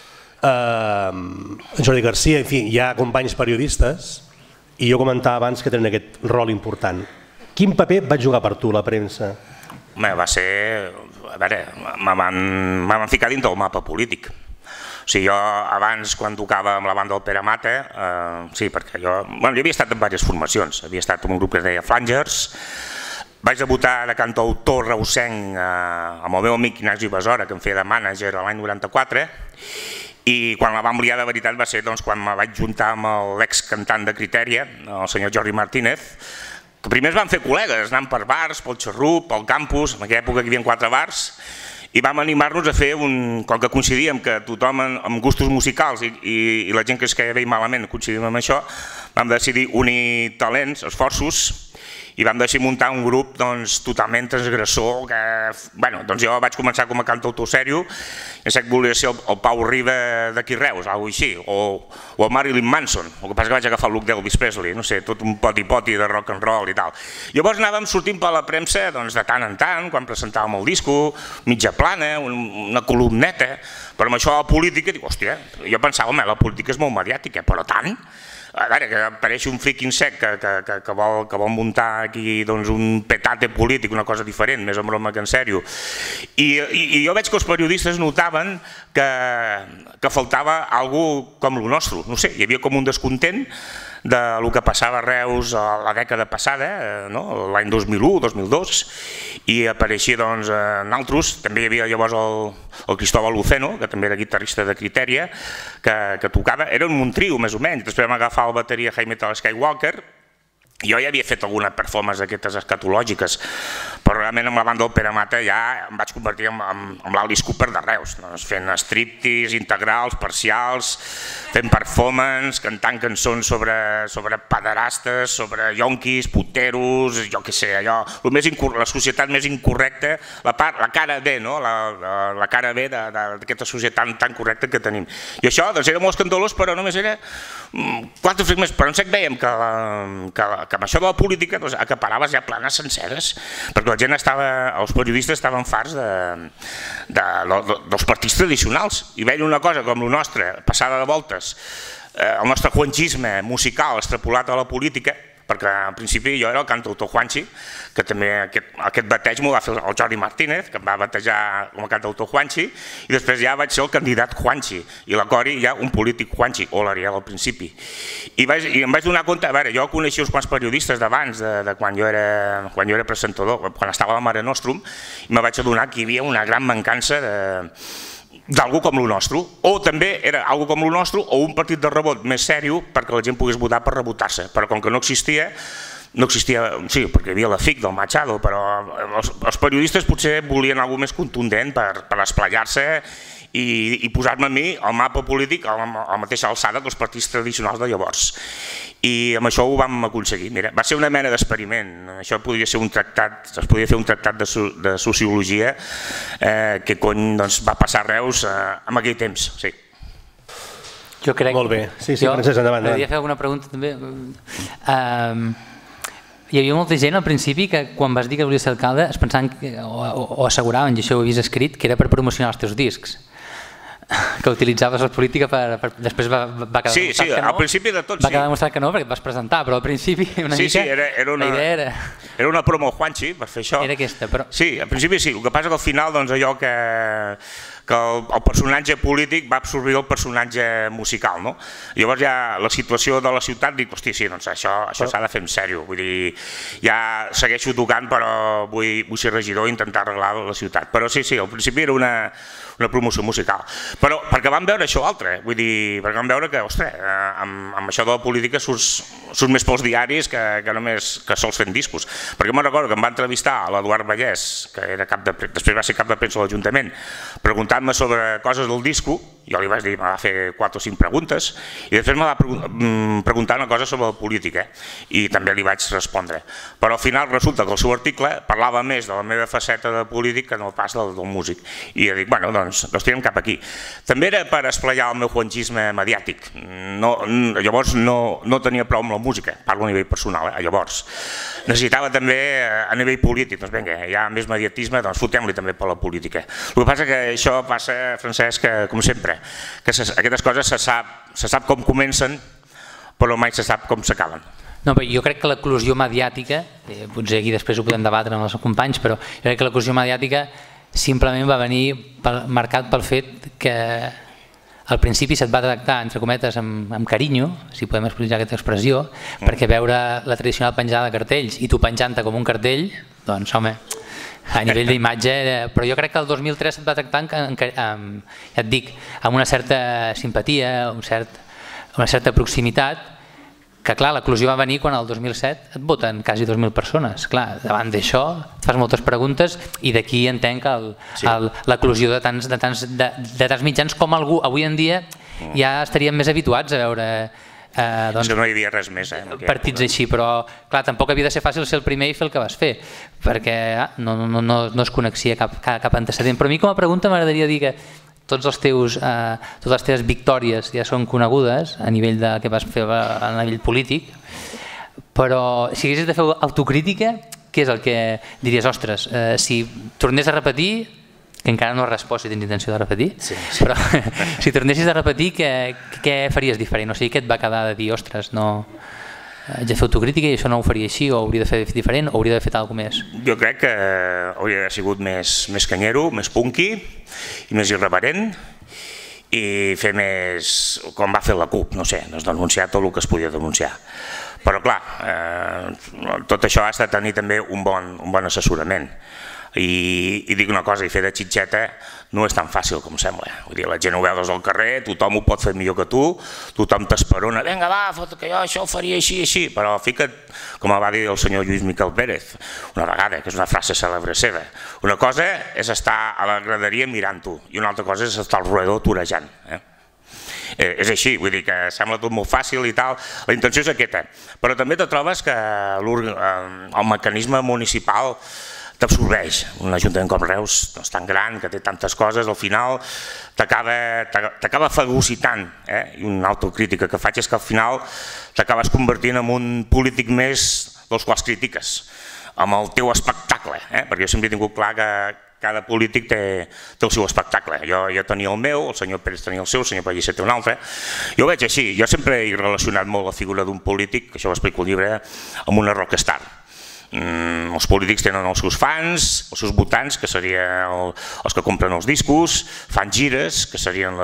en Jordi Garcia, en fi, hi ha companys periodistes. I jo comentava abans que tenen aquest rol important. Quin paper va jugar per tu la premsa? Va ser... A veure, me van ficar dintre del mapa polític. O sigui, jo abans, quan tocava amb la banda del Pere Mata, sí, perquè jo... Bueno, jo havia estat en diverses formacions. Havia estat en un grup que es deia Flangers. Vaig debutar de cantautor reusenc amb el meu amic Ignasi Besora, que em feia de mànager l'any noranta-quatre, i quan la vam liar de veritat va ser quan me vaig juntar amb l'excantant de Critèria, el senyor Jordi Martínez, que primer es van fer col·legues, anant per bars, pel xarrup, pel campus, en aquella època hi havia quatre bars, i vam animar-nos a fer un... Com que coincidíem que tothom amb gustos musicals i la gent que es queia bé i malament coincidim amb això, vam decidir unir talents, esforços, i vam decidir muntar un grup totalment transgressor que... Bueno, doncs jo vaig començar com a cantautor sèrio i en sec volia ser el Pau Riba d'aquí Reus, alguna cosa així, o el Marilyn Manson, el que passa que vaig agafar el look d'Elvis Presley, no sé, tot un poti-poti de rock and roll i tal. Llavors anàvem sortint per la premsa de tant en tant, quan presentàvem el disco, mitja plana, una columneta, però amb això de la política, dic, hòstia, jo pensava, home, la política és molt mediàtica, però tant? A veure, que apareix un friquin sec que vol muntar aquí un petate polític, una cosa diferent, més en broma que en sèrio. I jo veig que els periodistes notaven que faltava alguna cosa com el nostre. No sé, hi havia com un descontent del que passava a Reus a la dècada passada, l'any dos mil u, dos mil dos, i apareixia naltros, també hi havia llavors el Cristóbal Luceno, que també era guitarrista de Criteria, que tocava, era un trio més o menys, després vam agafar el bateria Jaime Skywalker. Jo ja havia fet alguna performance d'aquestes escatològiques, però realment amb la banda del Pere Mata ja em vaig convertir en l'Alice Cooper de Reus, fent striptease, integrals, parcials, fent performance, cantant cançons sobre pederastes, sobre yonquis, puteros, jo què sé, allò, la societat més incorrecta, la cara B, la cara B d'aquesta societat tan correcta que tenim. I això era molt escandalós, però només era quatre o més, però en sec veiem que que amb això de la política acaparaves ja planes senceres, perquè la gent estava, els periodistes estaven farts dels partits tradicionals i veien una cosa com la nostra, passada de voltes, el nostre juanchisme musical extrapolat a la política, perquè al principi jo era el cantautor Juanchi, que també aquest bateig m'ho va fer el Jordi Martínez, que em va batejar com a cantautor Juanchi, i després ja vaig ser el candidat Juanchi, i la Cori ja un polític Juanchi, o l'Ariel al principi. I em vaig donar compte, a veure, jo coneixia uns quants periodistes d'abans, de quan jo era presentador, quan estava a la Mare Nostrum, i me vaig adonar que hi havia una gran mancança de d'algú com el nostre, o també era algú com el nostre o un partit de rebot més sèrio perquè la gent pogués votar per rebotar-se, però com que no existia, no existia, sí, perquè hi havia la F I C del Machado, però els periodistes potser volien alguna més contundent per esplaiar-se i posar-me a mi el mapa polític a la mateixa alçada que els partits tradicionals de llavors. I amb això ho vam aconseguir. Mira, va ser una mena d'experiment. Això podria ser un tractat, es podria fer un tractat de sociologia que cony va passar a Reus en aquell temps, sí. Jo crec... Molt bé. Sí, sí, Francesc, endavant. M'agradaria fer alguna pregunta també. Hi havia molta gent al principi que quan vas dir que volies ser alcalde es pensaven o asseguraven, i això ho he vist escrit, que era per promocionar els teus discs, que utilitzaves la política per... Després va quedar demostrat que no. Sí, sí, al principi de tot sí. Va quedar demostrat que no perquè et vas presentar, però al principi una mica la idea era... Era una promo Juanchi per fer això. Era aquesta, però... Sí, al principi sí, el que passa que al final allò que que el personatge polític va absorbir el personatge musical, no? Llavors ja la situació de la ciutat dic, hosti, sí, doncs això s'ha de fer en sèrio, vull dir, ja segueixo tocant però vull ser regidor i intentar arreglar la ciutat, però sí, sí, al principi era una una promoció musical, però perquè vam veure això altre, vull dir, perquè vam veure que, ostres, amb això de la política surts més pels diaris que només que sols fent discos, perquè me'n recordo que em va entrevistar l'Eduard Vallès, que era cap de premsa, després va ser cap de premsa de l'Ajuntament, preguntant-me sobre coses del disco, jo li vaig dir, me va fer quatre o cinc preguntes, i després me va preguntar una cosa sobre la política, i també li vaig respondre, però al final resulta que el seu article parlava més de la meva faceta de polític que no pas del músic, i jo dic, bueno, doncs tirem cap aquí. També era per esplaiar el meu juanchisme mediàtic, llavors no tenia prou amb la música, parlo a nivell personal, llavors necessitava també a nivell polític, doncs vinga, hi ha més mediatisme, doncs fotem-li també per la política. El que passa que això passa, Francesc, com sempre, que aquestes coses se sap com comencen, però mai se sap com s'acaben. No, però jo crec que l'eclosió mediàtica, potser aquí després ho podem debatre amb els companys, però jo crec que l'eclosió mediàtica simplement va venir marcat pel fet que al principi se't va tractar, entre cometes, amb carinyo, si podem utilitzar aquesta expressió, perquè veure la tradicional penjada de cartells i tu penjant-te com un cartell, doncs home, a nivell d'imatge, però jo crec que el dos mil tres se't va tractar, ja et dic, amb una certa simpatia, una certa proximitat, que clar, l'eclosió va venir quan el dos mil set et voten quasi dos mil persones. Clar, davant d'això et fas moltes preguntes i d'aquí entenc l'eclosió de tants mitjans com algú avui en dia ja estaríem més habituats a veure no hi havia res més partits així, però clar, tampoc havia de ser fàcil ser el primer i fer el que vas fer, perquè no es coneixia cap antecedent. Però a mi com a pregunta m'agradaria dir que tots els teus, totes les teves victòries ja són conegudes a nivell de què vas fer a nivell polític, però si haguessis de fer autocrítica, què és el que diries, ostres, si tornés a repetir, que encara no has respost si tens intenció de repetir, però si tornessis a repetir, què faries diferent? O sigui, què et va quedar de dir, ostres, no... haig de fer autocrítica i això no ho faria així, o hauria de fer diferent, o hauria de fer alguna cosa més? Jo crec que hauria d'haver sigut més canyero, més punky i més irreverent, i fer més, com va fer la CUP, no sé, denunciar tot el que es podia denunciar. Però clar, tot això has de tenir també un bon assessorament. I dic una cosa, i fer de xitxeta no és tan fàcil com sembla. Vull dir, la gent ho veu des del carrer, tothom ho pot fer millor que tu, tothom t'esperona, vinga va, fot que jo això ho faria així i així, però fica't, com va dir el senyor Lluís Miquel Pérez una vegada, que és una frase cèlebre seva, una cosa és estar a la graderia mirant-ho i una altra cosa és estar al roedor torejant. És així, vull dir que sembla tot molt fàcil i tal, la intenció és aquesta, però també te trobes que el mecanisme municipal t'absorbeix. Un ajuntament com Reus és tan gran, que té tantes coses, al final t'acaba fagocitant. I una autocrítica que faig és que al final t'acabes convertint en un polític més dels quals critiques, amb el teu espectacle, perquè jo sempre he tingut clar que cada polític té el seu espectacle. Jo tenia el meu, el senyor Pérez tenia el seu, el senyor Pellicer té un altre. Jo ho veig així, jo sempre he relacionat molt la figura d'un polític, que això ho explico al llibre, amb una rockstar. Els polítics tenen els seus fans, els seus votants, que serien els que compren els discos, fan gires, que serien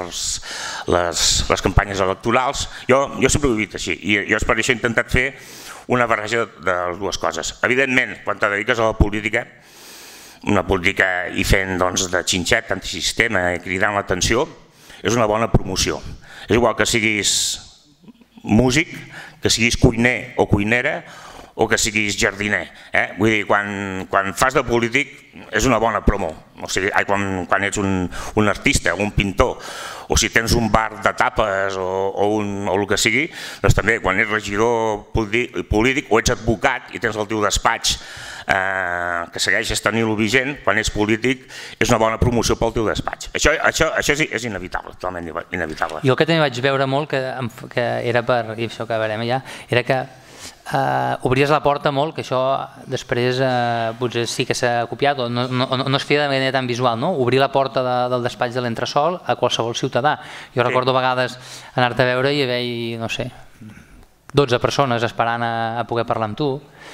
les campanyes electorals. Jo sempre ho he dit així, i jo per això he intentat fer una barreja de les dues coses. Evidentment, quan te dediques a la política, una política i fent de xinxet, antisistema, cridant l'atenció, és una bona promoció. És igual que siguis músic, que siguis cuiner o cuinera, o que siguis jardiner. Vull dir, quan fas de polític és una bona promo. Quan ets un artista, un pintor, o si tens un bar de tapes o el que sigui, doncs també quan ets regidor polític o ets advocat i tens el teu despatx que segueixes tenint-lo vigent, quan ets polític és una bona promoció pel teu despatx. Això és inevitable, totalment inevitable. Jo el que també vaig veure molt, que era per, i això que veurem ja, era que obries la porta molt, que això després potser sí que s'ha copiat o no es feia de manera tan visual, obrir la porta del despatx de l'entresòl a qualsevol ciutadà. Jo recordo a vegades anar-te a veure i haver-hi, no sé, dotze persones esperant a poder parlar amb tu,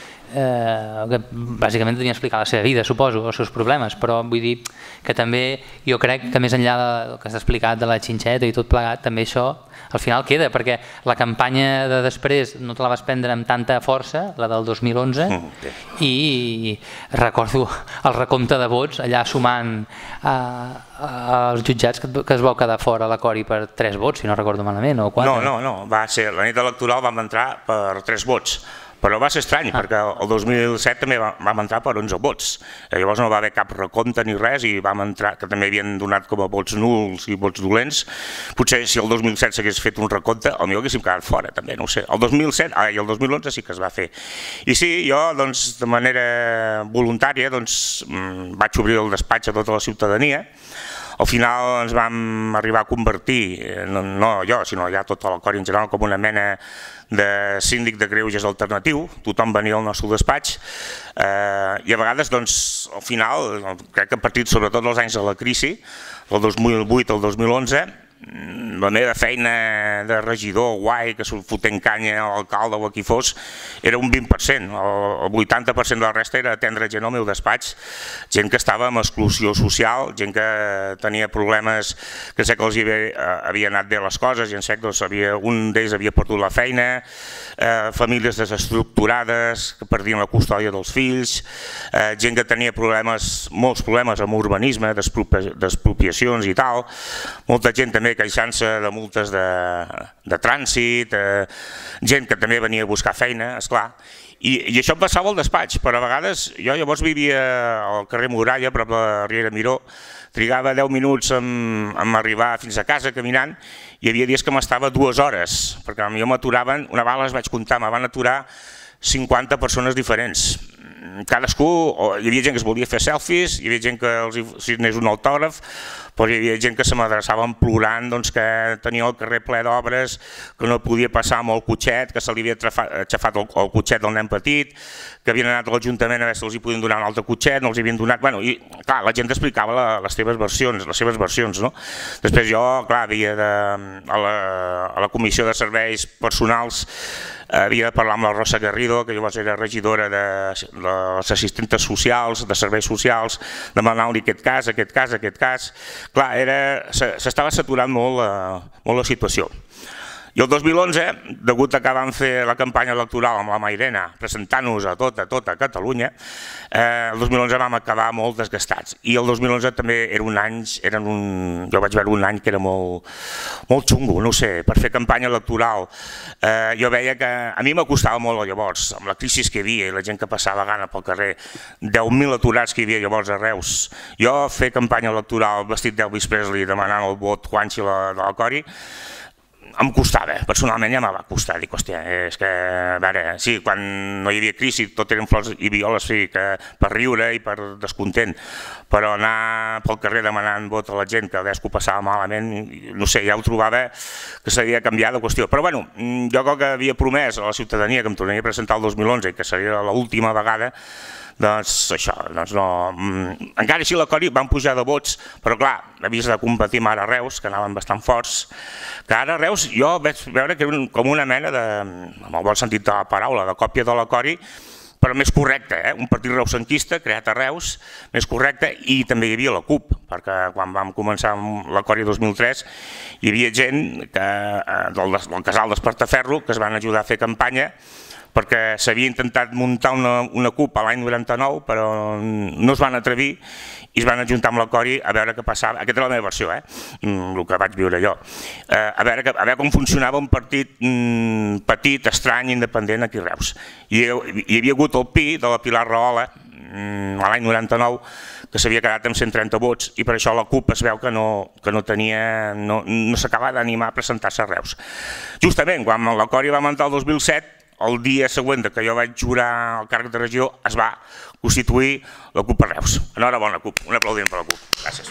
que bàsicament tenien explicar la seva vida, suposo, els seus problemes, però vull dir que també jo crec que més enllà del que s'ha explicat de la xinxeta i tot plegat, també això al final queda, perquè la campanya de després no te la vas prendre amb tanta força, la del dos mil onze, i recordo el recompte de vots allà sumant als jutjats que es vau quedar fora a la Cori per tres vots, si no recordo malament, o quatre. No, no, no, va ser, la nit electoral vam entrar per tres vots. Però va ser estrany, perquè el dos mil set també vam entrar per onze vots. Llavors no va haver cap recompte ni res i vam entrar, que també havien donat com a vots nuls i vots dolents. Potser si el dos mil set s'hagués fet un recompte, potser haguéssim quedat fora, també, no ho sé. El dos mil set, ah, i el dos mil onze sí que es va fer. I sí, jo, doncs, de manera voluntària, doncs, vaig obrir el despatx a tota la ciutadania. Al final ens vam arribar a convertir, no jo, sinó ja tota la Cori en general, com una mena de síndic de greuges alternatiu. Tothom venia al nostre despatx i a vegades, doncs, al final, crec que a partir sobretot dels anys de la crisi, del dos mil vuit al dos mil onze, la meva feina de regidor guai, que fotent canya a l'alcalde o a qui fos, era un vint per cent. El vuitanta per cent de la resta era atendre gent al meu despatx, gent que estava en exclusió social, gent que tenia problemes, que sé que els havia anat bé les coses, i en sé que un d'ells havia perdut la feina, famílies desestructurades que perdien la custòdia dels fills, gent que tenia problemes, molts problemes amb urbanisme, d'expropiacions i tal, molta gent també queixant-se de multes de trànsit, gent que també venia a buscar feina, esclar. I això em passava al despatx, però a vegades jo llavors vivia al carrer Muralla, a prop de la Riera Miró, trigava deu minuts en arribar fins a casa caminant, i hi havia dies que m'estava dues hores, perquè potser m'aturaven, una vegada les vaig comptar, me van aturar cinquanta persones diferents. Cadascú, hi havia gent que es volia fer selfies, hi havia gent que els signés un autògraf, però hi havia gent que se m'adreçaven plorant que tenia el carrer ple d'obres, que no podia passar amb el cotxet, que se li havia aixafat el cotxet del nen petit, que havien anat a l'Ajuntament a veure si els hi podien donar un altre cotxet, no els hi havien donat... Bueno, i clar, la gent explicava les seves versions, les seves versions, no? Després jo, clar, havia de... a la Comissió de Serveis Personals havia de parlar amb la Rosa Garrido, que llavors era regidora de les assistentes socials, de serveis socials, demanar-li aquest cas, aquest cas, aquest cas. Clar, s'estava saturant molt la situació. I el dos mil onze, degut a que vam fer la campanya electoral amb la Mairena, presentant-nos a tota, tota Catalunya, el dos mil onze vam acabar molt desgastats. I el dos mil onze també era un any, jo vaig veure un any que era molt xungo, no ho sé, per fer campanya electoral. Jo veia que a mi m'acostava molt llavors, amb la crisi que hi havia i la gent que passava gana pel carrer, deu mil aturats que hi havia llavors a Reus. Jo fer campanya electoral vestit d'Elvis Presley demanant el vot Juanchi de la Cori, em costava, personalment ja me va costar, dic, hòstia, és que, a veure, sí, quan no hi havia crisi, tot eren flors i violes, sí, per riure i per descontent, però anar pel carrer demanant vot a la gent, que veus que ho passava malament, no sé, ja ho trobava que s'havia canviat de qüestió. Però bueno, jo com que havia promès a la ciutadania que em tornaria a presentar el dos mil onze i que seria l'última vegada, doncs això, doncs no... Encara així la Cori van pujar de vots, però clar, havies de competir amb ara Reus, que anaven bastant forts, que ara Reus jo vaig veure que era com una mena de, amb el bon sentit de la paraula, de còpia de la Cori, però més correcte, un partit reusenquista creat a Reus, més correcte, i també hi havia la CUP, perquè quan vam començar amb la Cori dos mil tres hi havia gent del casal d'Espartaferro que es van ajudar a fer campanya perquè s'havia intentat muntar una CUP a l'any noranta-nou, però no es van atrevir i es van ajuntar amb la Cori a veure què passava. Aquesta era la meva versió, el que vaig viure jo. A veure com funcionava un partit petit, estrany, independent aquí a Reus. Hi havia hagut el Pi de la Pilar Rahola a l'any noranta-nou, que s'havia quedat amb cent trenta vots, i per això la CUP es veu que no tenia, no s'acaba d'animar a presentar-se a Reus. Justament, quan la Cori va muntar el dos mil set, el dia següent que jo vaig jurar el càrrec de regió, es va constituir la CUP a Reus. Enhorabona, CUP. Un aplaudiment per la CUP. Gràcies.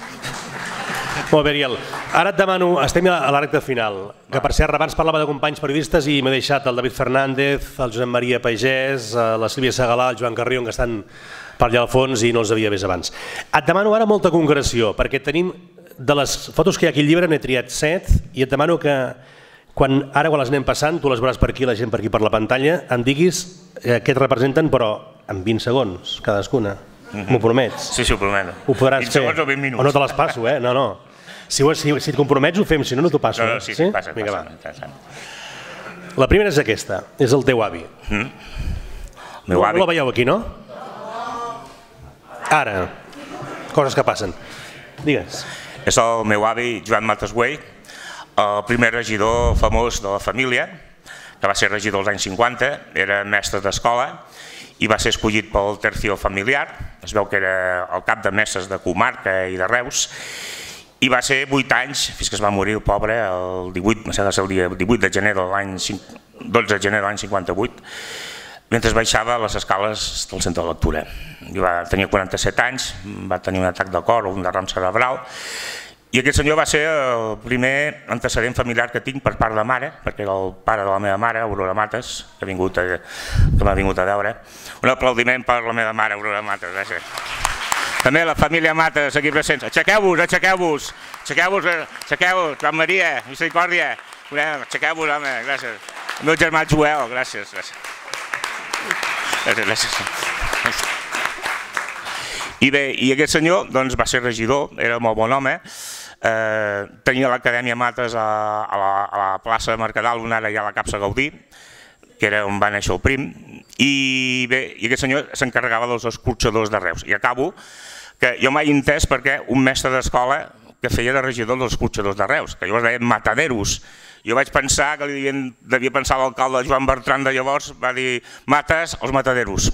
Molt bé, Ariel. Ara et demano, estem a la recta final, que per cert, abans parlava de companys periodistes i m'he deixat el David Fernández, el Josep Maria Pagès, la Sílvia Segalà, el Joan Carrió, que estan per allà al fons i no els havia vist abans. Et demano ara molta concreció, perquè tenim, de les fotos que hi ha aquí al llibre, n'he triat set, i et demano que Quan, ara quan les anem passant, tu les veuràs per aquí, la gent per aquí per la pantalla, em diguis què et representen, però en vint segons, cadascuna. M'ho promets? Sí, sí, ho prometo. Ho podràs fer. vint segons o vint minuts. O no te les passo, eh? No, no. Si et compromets ho fem, si no, no t'ho passo. No, no, sí, sí, passa, passa. La primera és aquesta, és el teu avi. No la veieu aquí, no? Ara, coses que passen. Digues. És el meu avi, Joan Matas Güell, el primer regidor famós de la família, que va ser regidor als anys cinquanta, era mestre d'escola i va ser escollit pel tercio familiar, es veu que era el cap de mestres de comarca i de Reus, i va ser vuit anys, fins que es va morir el pobre, el divuit, el dia divuit de gener de l'any dotze de gener de l'any cinquanta-vuit, mentre baixava les escales del centre de lectura. Tenia quaranta-set anys, va tenir un atac de cor o un derram cerebral, i aquest senyor va ser el primer antecedent familiar que tinc per part de mare, perquè era el pare de la meva mare, Aurora Matas, que m'ha vingut a veure. Un aplaudiment per la meva mare, Aurora Matas, gràcies. També la família Matas aquí presents. Aixequeu-vos, aixequeu-vos, aixequeu-vos, aixequeu-vos, Joan Maria, misericòrdia, aixequeu-vos, home, gràcies. El meu germà Joel, gràcies, gràcies. Gràcies, gràcies. I bé, i aquest senyor va ser regidor, era molt bon home, tenia l'Acadèmia Matas a la plaça de Mercadal, on ara hi ha la Capsa Gaudí, que era on va néixer el prim, i bé, aquest senyor s'encarregava dels escorxadors de Reus. I acabo que jo mai he entès perquè un mestre d'escola que feia de regidor dels escorxadors de Reus, que llavors deien mataderos. Jo vaig pensar que devia pensar l'alcalde Joan Bertran de llavors, va dir Matas, els mataderos.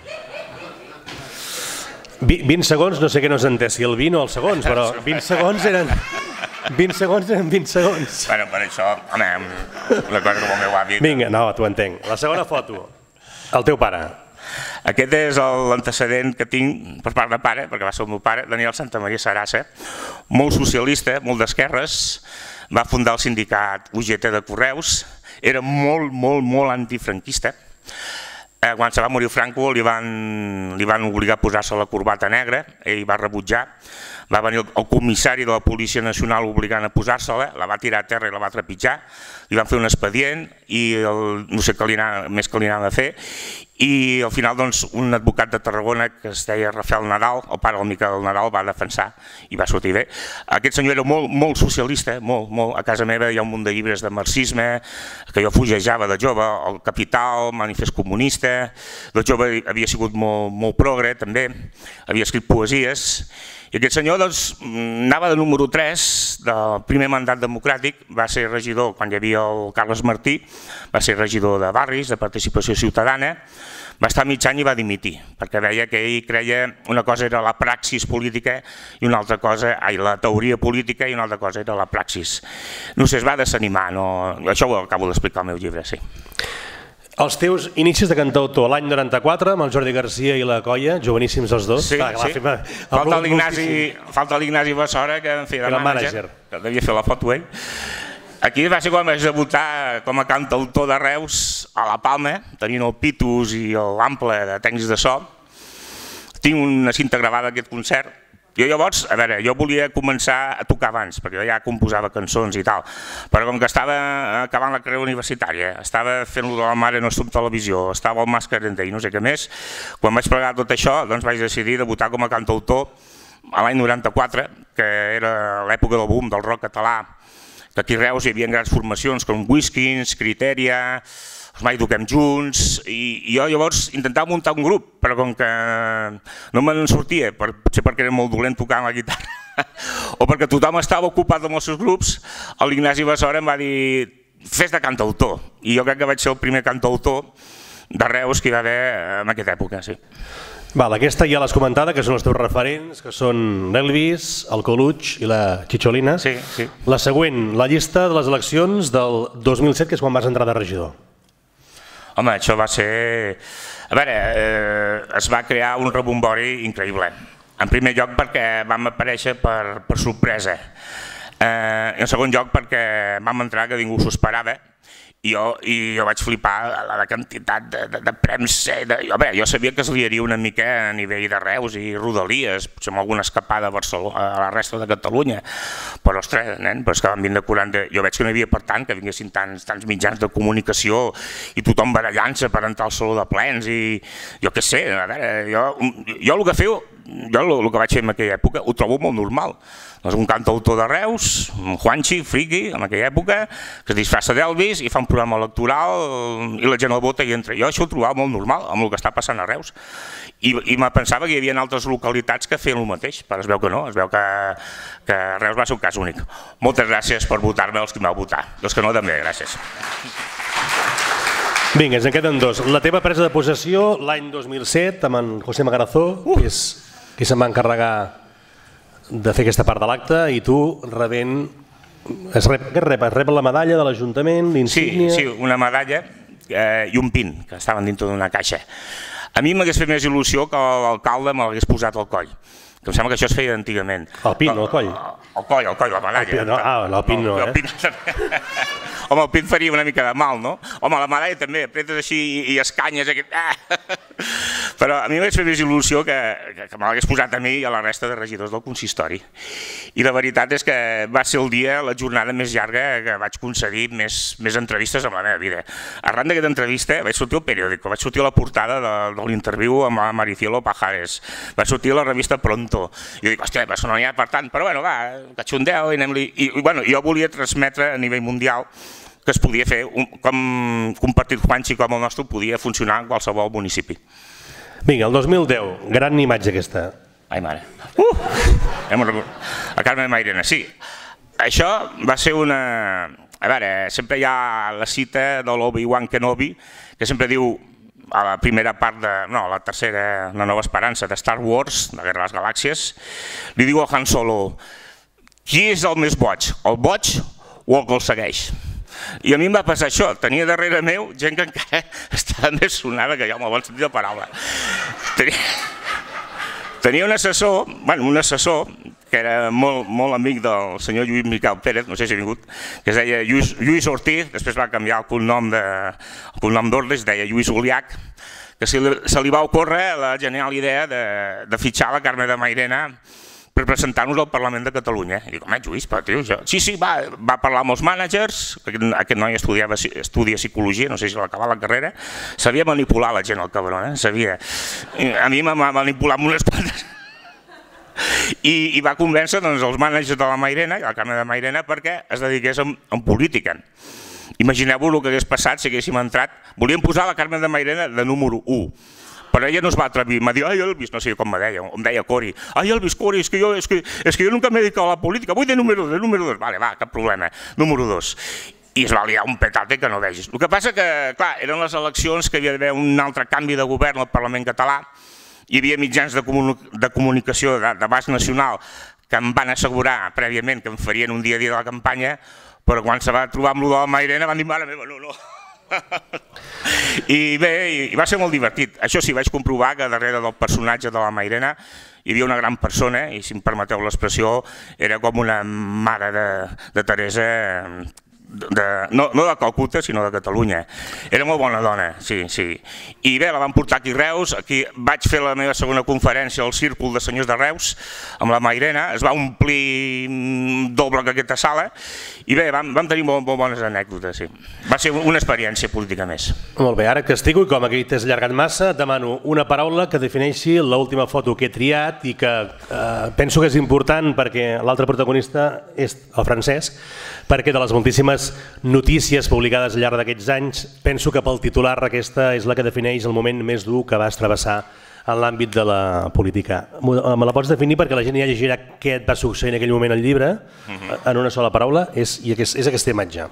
vint segons, no sé què no s'ha entès, si el vint o els segons, però vint segons eren vint segons eren vint segons. Bueno, per això, home, una cosa com el meu avi... Vinga, no, t'ho entenc. La segona foto, el teu pare. Aquest és l'antecedent que tinc per part de pare, perquè va ser el meu pare, Daniel Santamaria Sarassa, molt socialista, molt d'esquerres, va fundar el sindicat U G T de Correus, era molt, molt, molt antifranquista. quan se va morir Franco li van obligar a posar-se la corbata negra, ell va rebutjar, va venir el comissari de la Policia Nacional obligant a posar-se-la, la va tirar a terra i la va trepitjar, li van fer un expedient i no sé què més que li anava a fer, i al final un advocat de Tarragona que es deia Rafael Nadal, el pare del Miquel Nadal, va defensar i va sortir bé. Aquest senyor era molt socialista, molt, a casa meva hi ha un munt de llibres de marxisme que jo fugejava de jove, el Capital, el Manifest Comunista, de jove havia sigut molt progre també, havia escrit poesies, i aquest senyor anava de número tres del primer mandat democràtic, va ser regidor, quan hi havia el Carles Martí, va ser regidor de barris, de participació ciutadana, va estar mig any i va dimitir, perquè veia que ell creia una cosa era la praxis política i una altra cosa, ai, la teoria política i una altra cosa era la praxis. No sé, es va desanimar, això ho acabo d'explicar al meu llibre, sí. Els teus inicis de cantautor l'any noranta-quatre amb el Jordi Garcia i la Colla, joveníssims els dos. Sí, sí. Falta l'Ignasi Bessora que em feia de mànager, que devia fer la foto ell. Aquí va ser quan vaig debutar com a cantautor de Reus a la Palma, tenint el Pitus i l'Ample de tècnics de so. Tinc una cinta gravada d'aquest concert. Jo llavors, a veure, jo volia començar a tocar abans, perquè jo ja composava cançons i tal, però com que estava acabant la carrera universitària, estava fent-lo de la Mare Nostra en televisió, estava al Mascarender i no sé què més, quan vaig plegar tot això, doncs vaig decidir debutar com a cantautor a l'any noranta-quatre, que era l'època del boom del rock català, que aquí a Reus hi havia grans formacions com Whiskins, Criteria, els Mai Toquem Junts, i jo llavors intentava muntar un grup, però com que no me'n sortia, potser perquè era molt dolent tocant la guitarra, o perquè tothom estava ocupat amb els seus grups, l'Ignasi Bessora em va dir fes de cantautor, i jo crec que vaig ser el primer cantautor de Reus que hi va haver en aquesta època, sí. Aquesta ja l'has comentada, que són els teus referents, que són l'Elvis, el Coluig i la Chicholina. Sí, sí. La següent, la llista de les eleccions del dos mil set, que és quan vas entrar de regidor. Home, això va ser... A veure, es va crear un rebombori increïble. En primer lloc perquè vam aparèixer per sorpresa. En segon lloc perquè vam entrar que ningú s'ho esperava. I jo vaig flipar la quantitat de premsa. Jo sabia que es liaria una mica a nivell de Reus i Rodalies, potser amb alguna escapada a la resta de Catalunya, però ostres, nen, és que van vindre quaranta... Jo veig que no hi havia per tant que vinguessin tants mitjans de comunicació i tothom barallant-se per entrar al saló de plens i jo què sé, a veure, jo el que feu, jo el que vaig fer en aquella època ho trobo molt normal. És un cantautor de Reus, un Juanchi, friki, en aquella època, que es disfressa d'Elvis i fa un programa electoral i la gent el vota i entra. Jo això ho trobava molt normal amb el que està passant a Reus. I me pensava que hi havia altres localitats que feien el mateix, però es veu que no, es veu que Reus va ser un cas únic. Moltes gràcies per votar-me els que m'heu votat. Els que no també, gràcies. Vinga, ens en queden dos. La teva presa de possessió l'any dos mil set amb en José Magarazó, que és qui se'n va encarregar de fer aquesta part de l'acte, i tu rebent... Què rep? Rep la medalla de l'Ajuntament, l'insígnia... Sí, sí, una medalla i un pin, que estaven dintre d'una caixa. A mi m'hagués fet més il·lusió que l'alcalde me l'hagués posat al coll, que em sembla que això es feia antigament. El pin, el coll? El coll, el coll, la medalla. Ah, el pin no, eh? Home, el pin faria una mica de mal, no? Home, la medalla també, apretes així i escanyes aquest... Però a mi m'hagués fet més il·lusió que me l'hagués posat a mi i a la resta de regidors del consistori. I la veritat és que va ser el dia, la jornada més llarga que vaig concedir més entrevistes en la meva vida. Arran d'aquesta entrevista vaig sortir al periòdico, vaig sortir a la portada de l'interviu amb la Maricielo Pajares, vaig sortir a la revista Pronto. I jo dic, hòstia, no n'hi ha per tant, però bueno, va, cachondeu i anem-li... I jo volia transmetre a nivell mundial que es podia fer, com un partit Juanchi com el nostre podia funcionar en qualsevol municipi. Vinga, el dos mil deu, gran imatge aquesta. Ai, mare. A Carme Mairena, sí. Això va ser una... A veure, sempre hi ha la cita de l'Obi-Wan Kenobi, que sempre diu, a la primera part de... no, a la tercera, La nova esperança de Star Wars, la Guerra de les Galàxies, li diu a Han Solo, qui és el més boig, el boig o el que el segueix? I a mi em va passar això, tenia darrere meu gent que encara estava més sonada que jo, amb el bon sentit de paraula. Tenia un assessor, bueno, un assessor que era molt amic del senyor Lluís Miquel Pérez, no sé si ha vingut, que es deia Lluís Ortiz, després va canviar el cognom d'ordre, es deia Lluís Oliach, que se li va ocórrer la genial idea de fitxar la Carme de Mairena per presentar-nos al Parlament de Catalunya. I dic, home, Lluís, però tio, això... Sí, sí, va parlar amb els mànagers, aquest noi estudia psicologia, no sé si l'acabà la carrera, sabia manipular la gent, el cabron, sabia. A mi m'ha manipulat unes quantes... I va convèncer els mànagers de la Mairena, la Carme de Mairena, perquè es dediqués en política. Imagineu-vos el que hagués passat si haguéssim entrat... Volíem posar la Carme de Mairena de número u, però ella no es va atrevir, m'ha dit, ai Elvis, no sé com me deia, em deia Cori, ai Elvis, Cori, és que jo, és que, és que jo nunca m'he dedicat a la política, vull de número dos, de número dos, vale, va, cap problema, número dos. I es va liar un petate que no vegis. El que passa que, clar, eren les eleccions que hi havia d'haver un altre canvi de govern al Parlament català, hi havia mitjans de, comuni de comunicació d'abast nacional que em van assegurar prèviament que em farien un dia a dia de la campanya, però quan se va trobar amb allò de la Mairena van dir, mare meva, no, no. I bé, i va ser molt divertit. Això sí, vaig comprovar que darrere del personatge de la Mairena hi havia una gran persona, i si em permeteu l'expressió, era com una mare de Teresa, no de Calcuta, sinó de Catalunya. Era molt bona dona, sí, sí. I bé, la van portar aquí a Reus, aquí vaig fer la meva segona conferència al Círcul de Senyors de Reus, amb la Mairena, es va omplir doble que aquesta sala, i bé, vam tenir molt bones anècdotes, sí. Va ser una experiència política més. Molt bé, ara castigo, i com aquí t'has allargat massa, demano una paraula que defineixi l'última foto que he triat i que penso que és important perquè l'altre protagonista és el Francesc, perquè de les moltíssimes notícies publicades al llarg d'aquests anys, penso que pel titular aquesta és la que defineix el moment més dur que vas travessar en l'àmbit de la política. Me la pots definir perquè la gent ja llegirà què et va succeir en aquell moment al llibre, en una sola paraula, és aquesta imatge.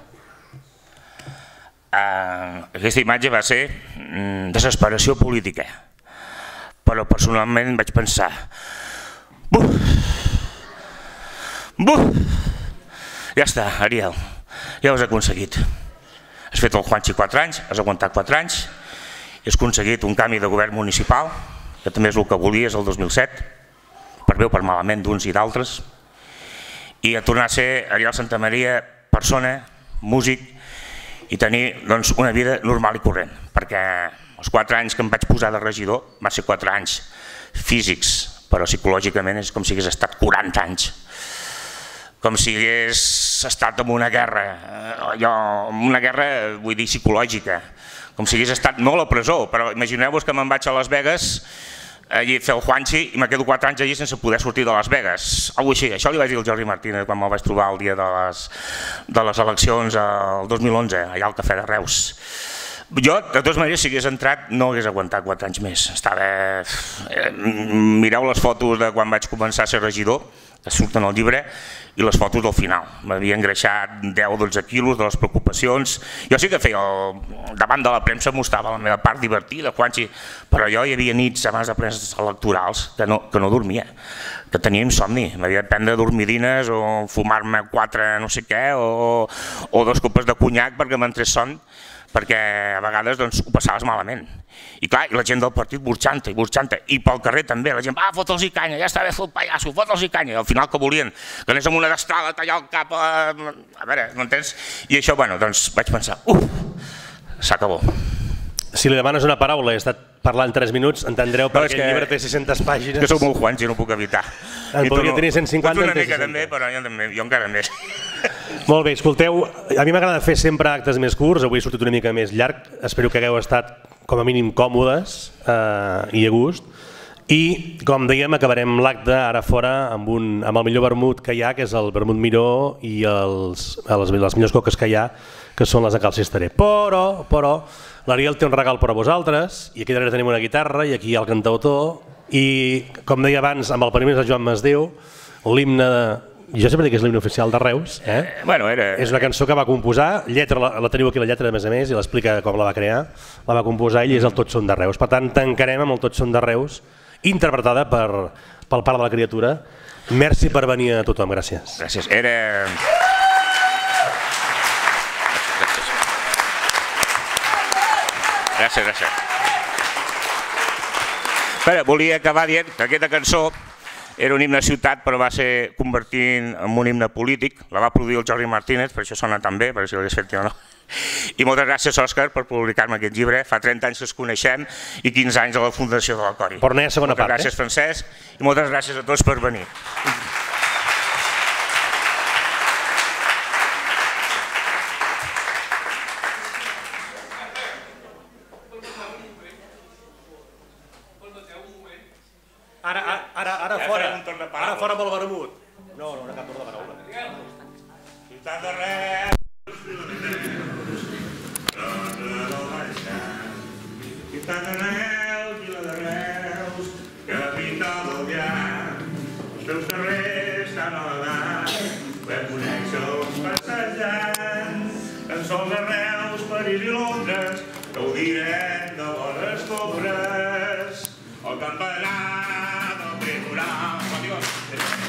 Aquesta imatge va ser desesperació política, però personalment vaig pensar, buf, buf, ja està, Ariel, ja ho has aconseguit. Has fet el Juanchi quatre anys, has aguantat quatre anys, i has aconseguit un canvi de govern municipal, que també és el que volies el dos mil set, per bé o per malament d'uns i d'altres, i a tornar a ser Ariel Santamaria, persona, músic, i tenir una vida normal i corrent, perquè els quatre anys que em vaig posar de regidor va ser quatre anys físics, però psicològicament és com si hagués estat quaranta anys. Com si hagués estat en una guerra, una guerra vull dir psicològica, com si hagués estat no a la presó, però imagineu-vos que me'n vaig a Las Vegas allí a fer el Juanchi i me quedo quatre anys allí sense poder sortir de Las Vegas, alguna cosa així. Això li vaig dir al Jordi Martínez quan me'l vaig trobar el dia de les eleccions el dos mil onze, allà al Cafè de Reus. Jo, de totes maneres, si hagués entrat no hagués aguantat quatre anys més. Mireu les fotos de quan vaig començar a ser regidor, que surten al llibre, i les fotos del final. M'havia engreixat deu o dotze quilos de les preocupacions. Jo sí que feia, davant de la premsa mostrava la meva part divertida, però jo hi havia nits abans de preses electorals que no dormia, que tenia insomni. M'havia de prendre dormidines o fumar-me quatre no sé què o dos copes de conyac perquè m'entrés son, perquè a vegades ho passaves malament. I clar, la gent del partit burxant-te i burxant-te, i pel carrer també, la gent, va, fot'ls i canya, ja està bé fer el pallasso, fot'ls i canya, i al final que volien, que anés amb una destrada a tallar el cap, a veure, m'entens? I això, bueno, doncs vaig pensar, uf, s'acabó. Si li demanes una paraula i he estat parlant tres minuts, entendreu perquè el llibre té sis-centes pàgines. Que sóc molt Juanchi, no puc evitar. En podria tenir cent cinquanta, en té seixanta. Tu una mica també, però jo encara més. Molt bé, escolteu, a mi m'agrada fer sempre actes més curts, avui he sortit una mica més llarg, espero que hagueu estat com a mínim còmodes i a gust, i com dèiem acabarem l'acte ara fora amb el millor vermut que hi ha, que és el vermut Miró, i les millors coques que hi ha, que són les de Cal Cisteré. Però, però, l'Ariel té un regal per a vosaltres, i aquí darrere tenim una guitarra, i aquí hi ha el cantautor, i com deia abans, amb el permís de Joan Masdeu, l'himne de... Jo sempre dic que és l'himne oficial de Reus, és una cançó que va composar, la teniu aquí la lletra a més a més i l'explica com la va crear, la va composar ell i és el Tots són de Reus. Per tant, tancarem amb el Tots són de Reus, interpretada pel pare de la criatura. Merci per venir a tothom, gràcies. Gràcies. Era... Gràcies, gràcies. Volia acabar dient que aquesta cançó era un himne de ciutat, però va ser convertint en un himne polític. La va produir el Jordi Martínez, per això sona tan bé, per si l'hagués fet jo no. I moltes gràcies, Òscar, per publicar-me aquest llibre. Fa trenta anys que es coneixem i quinze anys a la Fundació de la Cori. Tornem a segona part. Moltes gràcies, Francesc, i moltes gràcies a tots per venir. Ara, ara, ara fora, ara fora amb el vermut. No, no, no cap torn de paraula. Ciutat de Reus, ciutat de Reus, vila de Reus, capital del Vià, els teus carrers tan elegants, per conèixer els passejants, tan sols a Reus, París i Londres, gaudirem de bones compres, el campanar del tribunal. Adiós.